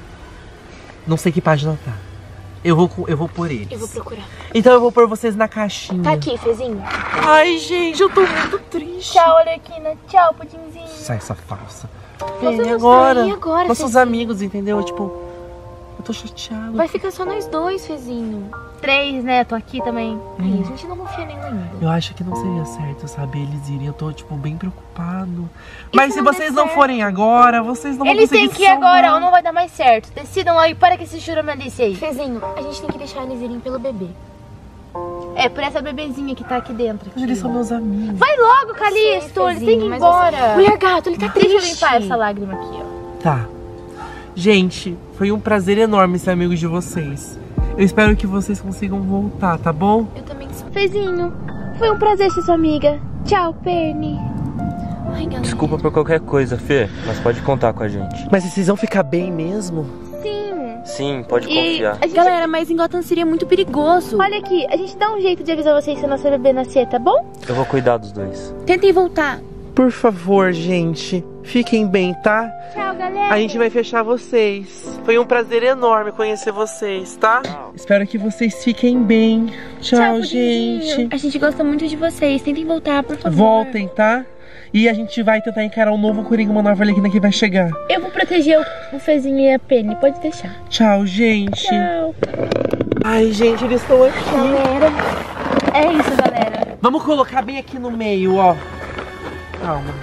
Não sei que página tá. Eu vou por eles. Eu vou procurar. Então eu vou pôr vocês na caixinha. Tá aqui, Fezinho. Ai, gente, eu tô muito triste. Tchau, Arlequina. Tchau, Pudinzinho. Sai essa falsa. Vocês Penny, não agora. saem agora, Nossos Fezinho. amigos, entendeu? Tipo, eu tô chateado. Vai ficar só nós dois, Fezinho. 3, né? Tô aqui também. Ai, a gente não confia nele ainda. Eu acho que não seria certo, sabe? Eles irem, eu tô, tipo, bem preocupado. Mas se não vocês der não certo. forem agora, vocês não vão Eles conseguir têm se que ir agora salvar. ou não vai dar mais certo. Decidam logo e para que esse choramalice aí. Fezinho, a gente tem que deixar eles irem pelo bebê. É, por essa bebezinha que tá aqui dentro. Mas eles são meus amigos. Vai logo, Calisto! Eles têm que ir embora. Mulher gato, ele tá triste. Deixa eu limpar essa lágrima aqui, ó. Tá. Gente, foi um prazer enorme ser amigo de vocês. Eu espero que vocês consigam voltar, tá bom? Eu também sou. Fezinho, foi um prazer ser sua amiga. Tchau, Penny. Ai, galera. Desculpa por qualquer coisa, Fê, mas pode contar com a gente. Mas vocês vão ficar bem mesmo? Sim. Sim, pode E confiar. a gente... Galera, mas em Gotham seria muito perigoso. Olha aqui, a gente dá um jeito de avisar vocês se a nossa bebê nascer, tá bom? Eu vou cuidar dos dois. Tentem voltar. Por favor, gente, fiquem bem, tá? Tchau, galera. A gente vai fechar vocês. Foi um prazer enorme conhecer vocês, tá? Espero que vocês fiquem bem. Tchau, gente. A gente gosta muito de vocês. Tentem voltar, por favor. Voltem, tá? E a gente vai tentar encarar um novo Coringa, uma nova Arlequina que vai chegar. Eu vou proteger o Fezinho e a Penny, pode deixar. Tchau, gente. Tchau. Ai, gente, eles estão aqui. Galera, é isso, galera. Vamos colocar bem aqui no meio, ó. Calma.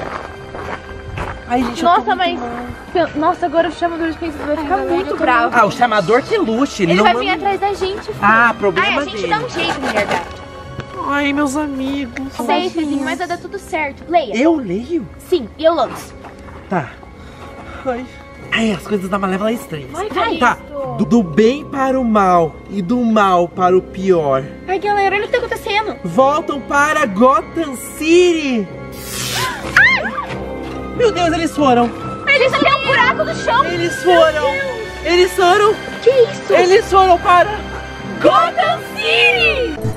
Ai, gente, eu tô Nossa, muito mas... mal. Nossa, agora o chamador de pensamento vai ficar muito bravo. Ah, o chamador que lute. Ele não vai manda- vir atrás da gente, filho. Ah, problema Ai, a gente dele. dá um jeito, mulher gato. Ai, meus amigos. Sei, Fezinho, mas vai dar tudo certo. Leia. Eu leio? Sim, e eu lanço. Tá. Ai, as coisas da Malévola estranhas. Vai, Tá. Do bem para o mal e do mal para o pior. Ai, galera, olha o que tá acontecendo. Voltam para Gotham City. Meu Deus, eles foram. Eles até um buraco no chão. Eles foram. Eles foram. Que isso? Eles foram para Gotham City!